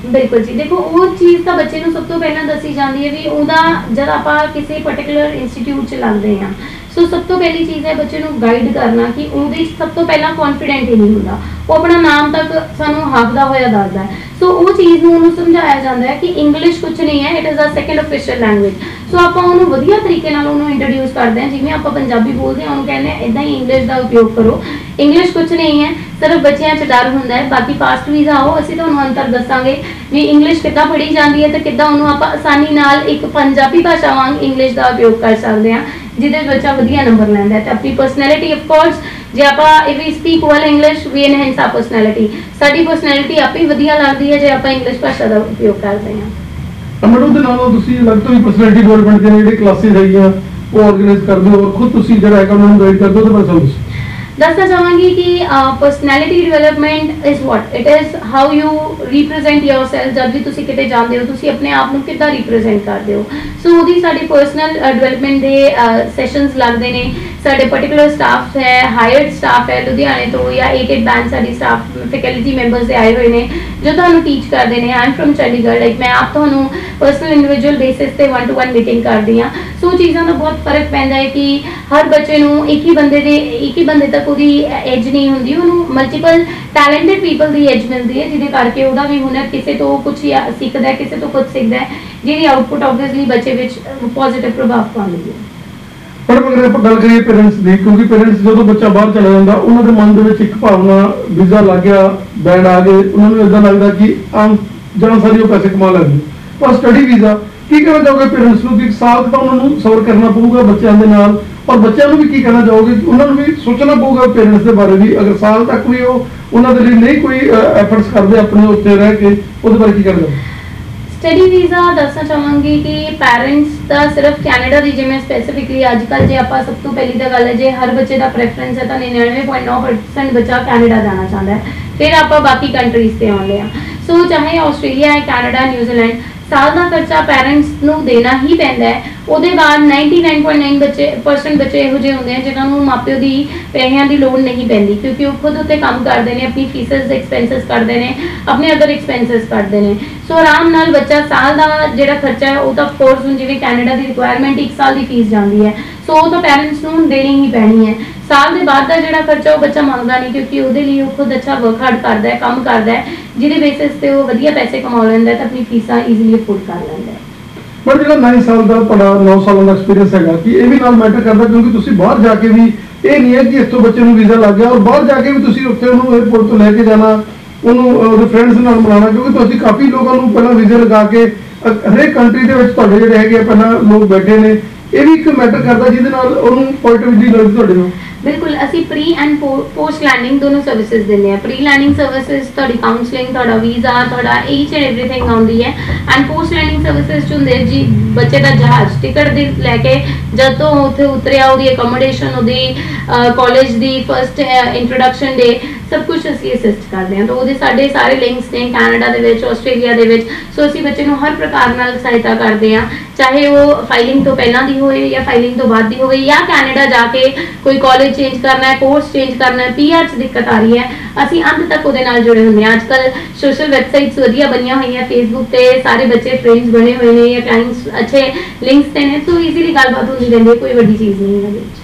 ਬਿਲਕੁਲ ਜੀ, ਦੇਖੋ ਉਹ ਚੀਜ਼ ਤਾਂ ਬੱਚੇ ਨੂੰ ਸਭ ਤੋਂ ਪਹਿਲਾਂ ਦੱਸੀ ਜਾਂਦੀ ਹੈ ਵੀ ਉਹਦਾ ਜਦ ਆਪਾਂ ਕਿਸੇ ਪਾਰਟਿਕੂਲਰ ਇੰਸਟੀਚਿਊਟ 'ਚ ਲੱਗਦੇ ਹਾਂ, ਸੋ ਸਭ ਤੋਂ ਪਹਿਲੀ ਚੀਜ਼ ਹੈ ਬੱਚੇ ਨੂੰ ਗਾਈਡ ਕਰਨਾ ਕਿ ਉਹਦੇ 'ਚ ਸਭ ਤੋਂ ਪਹਿਲਾਂ ਕੌਨਫੀਡੈਂਟ ਹੀ ਨਹੀਂ ਹੁੰਦਾ, ਉਹ ਆਪਣਾ ਨਾਮ ਤੱਕ ਸਾਨੂੰ ਹਾਕਦਾ ਹੋਇਆ ਦੱਸਦਾ ਹੈ। ਸੋ ਉਹ ਚੀਜ਼ ਨੂੰ ਉਹਨੂੰ ਸਮਝਾਇਆ ਜਾਂਦਾ ਹੈ ਕਿ ਇੰਗਲਿਸ਼ ਕੁਝ ਨਹੀਂ ਹੈ, it is a second official language. So ਆਪਾਂ ਉਹਨੂੰ ਵਧੀਆ ਤਰੀਕੇ ਨਾਲ ਉਹਨੂੰ ਇੰਟਰੋਡਿਊਸ ਕਰਦੇ ਹਾਂ, ਜਿਵੇਂ ਆਪਾਂ ਪੰਜਾਬੀ ਬੋਲਦੇ ਹਾਂ ਉਹਨੂੰ ਕਹਿੰਦੇ ਹਾਂ ਇੱਦਾਂ ਹੀ ਇੰਗਲਿਸ਼ ਦਾ ਉਪਯੋਗ ਕਰੋ, ਇੰਗਲਿਸ਼ ਕੁਝ ਨਹੀਂ ਹੈ, ਸਿਰਫ ਬੱਚਿਆਂ 'ਚ ਡਰ ਹੁੰਦਾ ਹੈ। ਬਾਕੀ ਫਾਸਟ ਵੀਜ਼ਾ ਆਓ, ਅਸੀਂ ਤੁਹਾਨੂੰ ਅੰਤਰ ਦੱਸਾਂਗੇ ਵੀ ਇੰਗਲਿਸ਼ ਕਿੱਦਾਂ ਪੜ੍ਹੀ ਜਾਂਦੀ ਹੈ ਤੇ ਕਿੱਦਾਂ ਉਹਨੂੰ ਆਪਾਂ ਆਸਾਨੀ ਨਾਲ ਇੱਕ ਪੰਜਾਬੀ ਭਾਸ਼ਾ ਵਾਂਗ ਇੰਗਲਿਸ਼ ਦਾ ਉਪਯੋਗ ਕਰ ਸਕਦੇ ਹਾਂ, ਜਿਹਦੇ ਵਿੱਚ ਬੱਚਾ ਵਧੀਆ ਨੰਬਰ ਲੈਂਦਾ ਹੈ। ਤੇ ਆਪਣੀ ਪਰਸਨੈਲਿਟੀ ਆਫ ਕੋਰਸ, ਜੇ ਆਪਾਂ if we speak well English we enhance our personality, ਸਾਡੀ ਪਰਸਨੈਲਿਟੀ ਆਪੇ ਹੀ ਵਧੀਆ ਲੱਗਦੀ ਹੈ ਜੇ ਆਪਾਂ ਇੰਗਲਿਸ਼ ਭਾਸ਼ਾ ਦਾ ਉਪਯੋਗ ਕਰਦੇ ਹਾਂ। ਮੈਡਮ ਦੇ ਨਾਲ ਤੁਸੀਂ ਅਲੱਗ ਤੋਂ ਵੀ ਪਰਸਨੈਲਿਟੀ ਡਿਵੈਲਪਮੈਂਟ ਦੀਆਂ ਜਿਹੜੇ ਕਲਾਸਿਸ ਹੈਗੀਆਂ ਉਹ ਆਰਗੇਨਾਈਜ਼ ਕਰਦੇ ਹੋ ਔਰ ਖੁਦ ਤੁਸੀਂ ਜਿਹੜਾ ਹੈਗਾ ਉਹਨਾਂ ਨੂੰ ਗਾਈਡ ਕਰਦੇ ਹੋ, ਉਹਦੇ ਬਾਰੇ ਸਮਝੋ। ਦੱਸਣਾ ਚਾਹਾਂਗੀ ਕਿ personality development is what it is how you represent yourself. ਜਦ ਵੀ ਤੁਸੀਂ ਕਿਤੇ ਜਾਂਦੇ ਹੋ ਤੁਸੀਂ ਆਪਣੇ ਆਪ ਨੂੰ ਕਿੱਦਾਂ ਰਿਪਰੈਜ਼ੈਂਟ ਕਰਦੇ ਹੋ। ਸੋ ਉਹਦੀ ਸਾਡੇ ਪਰਸਨਲ ਡਿਵੈਲਪਮੈਂਟ ਦੇ ਸੈਸ਼ਨਸ ਲੱਗਦੇ ਨੇ। ਸਾਡੇ ਪਾਰਟਿਕੂਲਰ ਸਟਾਫ ਹੈ, ਹਾਇਰਡ ਸਟਾਫ ਹੈ ਲੁਧਿਆਣੇ ਤੋਂ ਜਾਂ ਏਟ ਏਟ ਬੈਂਡ ਸਾਡੀ ਸਟਾਫ ਫੈਕਲਟੀ ਮੈਂਬਰਸ ਦੇ ਆਏ ਹੋਏ ਨੇ ਜੋ ਤੁਹਾਨੂੰ ਟੀਚ ਕਰਦੇ ਨੇ। I am from Chandigarh, like ਮੈਂ ਆਪ ਤੁਹਾਨੂੰ ਪਰਸਨਲ ਇੰਡੀਵਿਜੂਅਲ ਬੇਸਿਸ ਤੇ ਵਨ ਟੂ ਵਨ ਮੀਟਿੰਗ ਕਰਦੀ ਹਾਂ। ਸੋ ਚੀਜ਼ਾਂ ਦਾ ਬਹੁਤ ਫਰਕ ਪੈਂਦਾ ਹੈ ਕਿ ਹਰ ਬੱਚੇ ਨੂੰ ਇੱਕ ਹੀ ਬੰਦੇ ਦੇ ਇੱਕ ਹੀ ਬੰਦੇ ਤੱਕ ਉਹਦੀ ਐਜ ਨਹੀਂ ਹੁੰਦੀ, ਉਹਨੂੰ ਮਲਟੀਪਲ ਟੈਲੈਂਟਡ ਪੀਪਲ ਦੀ ਐਜ ਮਿਲਦੀ ਹੈ, ਜਿਹਦੇ ਕਰਕੇ ਉਹਦਾ ਵੀ ਹੁਨਰ ਕਿਸੇ ਤੋਂ ਕੁਝ ਸਿੱਖਦਾ ਹੈ, ਕਿਸੇ ਤੋਂ ਕੁਝ ਸਿੱਖਦਾ ਹੈ, ਜਿਹਦੀ ਆਊਟਪੁੱਟ ਆਬਵੀਅਸਲੀ ਬੱਚੇ ਵਿੱਚ ਪੋਜ਼ਿਟਿਵ ਪ੍ਰਭਾਵ ਪਾਉਂਦੀ ਹੈ। ਪਰ ਅਗਰ ਆਪਾਂ ਗੱਲ ਕਰੀਏ ਪੇਰੈਂਟਸ ਦੀ, ਕਿਉਂਕਿ ਪੇਰੈਂਟਸ ਜਦੋਂ ਬੱਚਾ ਬਾਹਰ ਚਲਾ ਜਾਂਦਾ ਉਹਨਾਂ ਦੇ ਮਨ ਦੇ ਵਿੱਚ ਇੱਕ ਭਾਵਨਾ, ਵੀਜ਼ਾ ਲੱਗ ਗਿਆ, ਬੈਂਡ ਆ ਗਏ, ਉਹਨਾਂ ਨੂੰ ਇਦਾਂ ਲੱਗਦਾ ਕਿ ਆਮ ਜਨਾਂ ਸਾਰੀ ਉਹ ਪੈਸੇ ਕਮਾ ਲੈਣਗੇ। ਪਰ ਸਟੱਡੀ ਵੀਜ਼ਾ ਕੀ ਕਹਿਣਾ ਚਾਹੋਗੇ ਪੇਰੈਂਟਸ ਨੂੰ ਕਿ ਇੱਕ ਸਾਲ ਤਾਂ ਉਹਨਾਂ ਨੂੰ ਸਬਰ ਕਰਨਾ ਪਊਗਾ ਬੱਚਿਆਂ ਦੇ ਨਾਲ, ਔਰ ਬੱਚਿਆਂ ਨੂੰ ਵੀ ਕੀ ਕਹਿਣਾ ਚਾਹੋਗੇ ਕਿ ਉਹਨਾਂ ਨੂੰ ਵੀ ਸੋਚਣਾ ਪਊਗਾ ਪੇਰੈਂਟਸ ਦੇ ਬਾਰੇ ਵੀ, ਅਗਰ ਸਾਲ ਤੱਕ ਵੀ ਉਹ ਉਹਨਾਂ ਦੇ ਲਈ ਨਹੀਂ ਕੋਈ ਐਫਰਟਸ ਕਰਦੇ ਆਪਣੇ ਉੱਤੇ ਰਹਿ ਕੇ, ਉਹਦੇ ਬਾਰੇ ਕੀ ਕਹਿਣਾ? ਸਟੱਡੀ ਵੀਜ਼ਾ ਦੱਸਣਾ ਚਾਹਾਂਗੀ ਕਿ ਪੈਰੈਂਟਸ ਦਾ ਸਿਰਫ ਕੈਨੇਡਾ ਦੀ, ਜਿਵੇਂ ਸਪੈਸੀਫਿਕਲੀ ਅੱਜ ਕੱਲ੍ਹ ਜੇ ਆਪਾਂ ਸਭ ਤੋਂ ਪਹਿਲੀ ਤਾਂ ਗੱਲ ਹੈ ਜੇ ਹਰ ਬੱਚੇ ਦਾ ਪ੍ਰੈਫਰੈਂਸ ਹੈ ਤਾਂ ਨਿਨਆਨਵੇਂ ਪੁਆਇੰਟ ਨੌ ਪਰਸੈਂਟ ਬੱਚਾ ਕੈਨੇਡਾ ਜਾਣਾ ਚਾਹੁੰਦਾ ਹੈ, ਫਿਰ ਆਪਾਂ ਬਾਕੀ ਕੰਟਰੀਜ਼ ਤੇ ਆਉਂਦੇ ਹਾਂ। ਸੋ ਚਾਹੇ ਆਸਟ੍ਰੇਲੀਆ ਹੈ, ਕੈਨੇਡਾ, ਨਿਊਜ਼ੀਲੈਂਡ, ਸਾਲ ਦਾ ਖਰਚਾ ਪੈਰੈਂਟਸ ਨੂੰ ਦੇਣਾ ਹੀ ਪੈਂਦਾ ਹੈ। ਉਹਦੇ ਬਾਅਦ ਨਾਈਨਟੀ ਨਾਈਨ ਪੁਆਇੰਟ ਨਾਈਨ ਬੱਚੇ ਪਰਸੈਂਟ ਬੱਚੇ ਇਹੋ ਜਿਹੇ ਹੁੰਦੇ ਆ ਜਿਨ੍ਹਾਂ ਨੂੰ ਮਾਪਿਓ ਦੀ ਪੈਸਿਆਂ ਦੀ ਲੋੜ ਨਹੀਂ ਪੈਂਦੀ, ਕਿਉਂਕਿ ਉਹ ਖੁਦ ਉੱਤੇ ਕੰਮ ਕਰਦੇ ਨੇ, ਆਪਣੀ ਫੀਸਸ ਐਕਸਪੈਂਸਸ ਕੱਢਦੇ ਨੇ, ਆਪਣੇ ਅਦਰ ਐਕਸਪੈਂਸਸ ਕੱਢਦੇ ਨੇ। ਸੋ ਆਰਾਮ ਨਾਲ ਬੱਚਾ ਸਾਲ ਦਾ ਜਿਹੜਾ ਖਰਚਾ ਹੈ ਉਹ ਤਾਂ ਕੋਰਸ ਹੁਣ ਜਿਵੇਂ ਕੈਨੇਡਾ ਦੀ ਰਿਕੁਆਇਰਮੈਂਟ ਇੱਕ ਸਾਲ ਦੀ ਫੀਸ ਜਾਂਦੀ ਹੈ, ਸੋ ਉਹ ਤਾਂ ਪੈਰੈਂਟਸ ਨੂੰ ਦੇਣੀ ਹੀ ਪੈਣੀ ਹੈ। ਸਾਲ ਦੇ ਬਾਅਦ ਦਾ ਜਿਹੜਾ ਖਰਚਾ ਉਹ ਬੱਚਾ ਮੰਗਦਾ ਨਹੀਂ, ਕਿਉਂਕਿ ਉਹਦੇ ਲਈ ਉਹ ਖੁਦ ਅੱਛਾ ਵਰਕ ਹਾਰਡ ਕਰਦਾ ਹੈ, ਕੰਮ ਕਰਦਾ ਹੈ, ਜਿਹਦੇ ਬੇਸਿਸ ਤੇ ਉਹ ਵਧੀਆ ਪੈਸੇ ਕਮਾ ਲੈਂਦਾ ਹੈ ਤਾਂ ਆਪਣੀ ਫੀਸਾਂ ਈਜ਼ੀਲੀ ਅਫੋਰਡ ਕਰ ਲੈਂਦਾ ਹੈ। ਪਰ ਜਿਹੜਾ ਨੌ ਸਾਲ ਦਾ ਤੁਹਾਡਾ ਨੌ ਸਾਲਾਂ ਦਾ ਐਕਸਪੀਰੀਅੰਸ ਹੈਗਾ ਕਿ ਇਹ ਵੀ ਨਾਲ ਮੈਟਰ ਕਰਦਾ, ਕਿਉਂਕਿ ਤੁਸੀਂ ਬਾਹਰ ਜਾ ਕੇ ਵੀ ਇਹ ਨਹੀਂ ਹੈ ਕਿ ਇੱਥੋਂ ਬੱਚੇ ਨੂੰ ਵੀਜ਼ਾ ਲੱਗ ਗਿਆ ਔਰ ਬਾਹਰ ਜਾ ਕੇ ਵੀ ਤੁਸੀਂ ਉੱਥੇ ਉਹਨੂੰ 에ਅਰਪੋਰਟ ਤੋਂ ਲੈ ਕੇ ਜਾਣਾ, ਉਹਨੂੰ ਉਹਦੇ ਫਰੈਂਡਸ ਨਾਲ ਮਿਲਾਉਣਾ, ਕਿਉਂਕਿ ਤੁਸੀਂ ਕਾਫੀ ਲੋਕਾਂ ਨੂੰ ਪਹਿਲਾਂ ਵੀਜ਼ਾ ਲਗਾ ਕੇ ਹਰੇਕ ਕੰਟਰੀ ਦੇ ਵਿੱਚ ਤੁਹਾਡੇ ਜਿਹੜੇ ਹੈਗੇ ਪਹਿਲਾਂ ਲੋਕ ਬੈਠੇ ਨੇ, ਇਹ ਵੀ ਇੱਕ ਮੈਟਰ ਕਰਦਾ ਜਿਹਦੇ ਨਾਲ ਉਹਨੂੰ ਪੋਜ਼ਿਟਿਵਿਟੀ ਲੱਗਦੀ ਤੁਹਾਡੇ ਨੂੰ। ਬਿਲਕੁਲ, ਅਸੀਂ ਪ੍ਰੀ ਐਂਡ ਪੋਸਟ ਲੈਂਡਿੰਗ ਦੋਨੋਂ ਸਰਵਿਸਿਜ਼ ਦਿੰਦੇ ਹਾਂ। ਪ੍ਰੀ ਲੈਂਡਿੰਗ ਸਰਵਿਸਿਜ਼ ਤੁਹਾਡੀ ਕਾਉਂਸਲਿੰਗ, ਤੁਹਾਡਾ ਵੀਜ਼ਾ, ਤੁਹਾਡਾ ਈਚ ਐਂਡ ਐਵਰੀਥਿੰਗ ਆਉਂਦੀ ਹੈ। ਐਂਡ ਪੋਸਟ ਲੈਂਡਿੰਗ ਸਰਵਿਸਿਜ਼ ਹੁੰਦੇ ਜੀ ਬੱਚੇ ਦਾ ਜਹਾਜ਼ ਟਿਕਟ ਦੇ ਲੈ ਕੇ ਜਦ ਤੋਂ ਉੱਥੇ ਉਤਰਿਆ, ਉਹਦੀ ਅਕੋਮੋਡੇਸ਼ਨ, ਉਹਦੀ ਕਾਲਜ ਦੀ ਫਸਟ ਇੰਟਰੋਡਕਸ਼ਨ ਡੇ, ਸਭ ਕੁਝ ਅਸੀਂ ਅਸਿਸਟ ਕਰਦੇ ਹਾਂ। ਤਾਂ ਉਹਦੇ ਸਾਡੇ ਸਾਰੇ ਲਿੰਕਸ ਨੇ ਕੈਨੇਡਾ ਦੇ ਵਿੱਚ, ਆਸਟ੍ਰੇਲੀਆ ਦੇ ਵਿੱਚ। ਸੋ ਅਸੀਂ ਬੱਚੇ ਨੂੰ ਹਰ ਪ੍ਰਕਾਰ ਨਾਲ ਸਹਾਇਤਾ ਕਰਦੇ ਹਾਂ, ਚਾਹੇ ਉਹ ਫਾਈਲਿੰਗ ਤੋਂ ਪਹਿਲਾਂ ਦੀ ਹੋਵੇ ਜਾਂ ਫਾਈਲਿੰਗ ਤੋਂ ਬਾਅਦ ਦੀ ਹੋਵੇ, ਜਾਂ ਕੈਨੇਡਾ ਜਾ ਕੇ ਕੋਈ ਕਾਲਜ ਚੇਂਜ ਕਰਨਾ ਹੈ, ਕੋਰਸ ਚੇਂਜ ਕਰਨਾ ਹੈ, ਪੀਆਰ 'ਚ ਦਿੱਕਤ ਆ ਰਹੀ ਹੈ, ਅਸੀਂ ਅੰਤ ਤੱਕ ਉਹਦੇ ਨਾਲ ਜੁੜੇ ਹੁੰਦੇ ਹਾਂ। ਅੱਜ ਕੱਲ੍ਹ ਸੋਸ਼ਲ ਵੈਬਸਾਈਟਸ ਵਧੀਆ ਬਣੀਆਂ ਹੋਈਆਂ, ਫੇਸਬੁੱਕ ਤੇ ਸਾਰੇ ਬੱਚੇ ਫਰੈਂਡਸ ਬਣੇ ਹੋਏ ਨੇ ਜਾਂ ਕਲਾਇੰਟਸ ਅੱਛੇ ਲਿੰਕਸ ਤੇ ਨੇ, ਸੋ ਈਜ਼ੀਲੀ ਗੱਲਬਾਤ ਹੁੰਦੀ ਰਹਿੰਦੀ ਹੈ, ਕੋਈ ਵੱਡੀ ਚੀਜ਼ ਨਹੀਂ ਹੈ ਇਹਦੇ ਵਿੱਚ।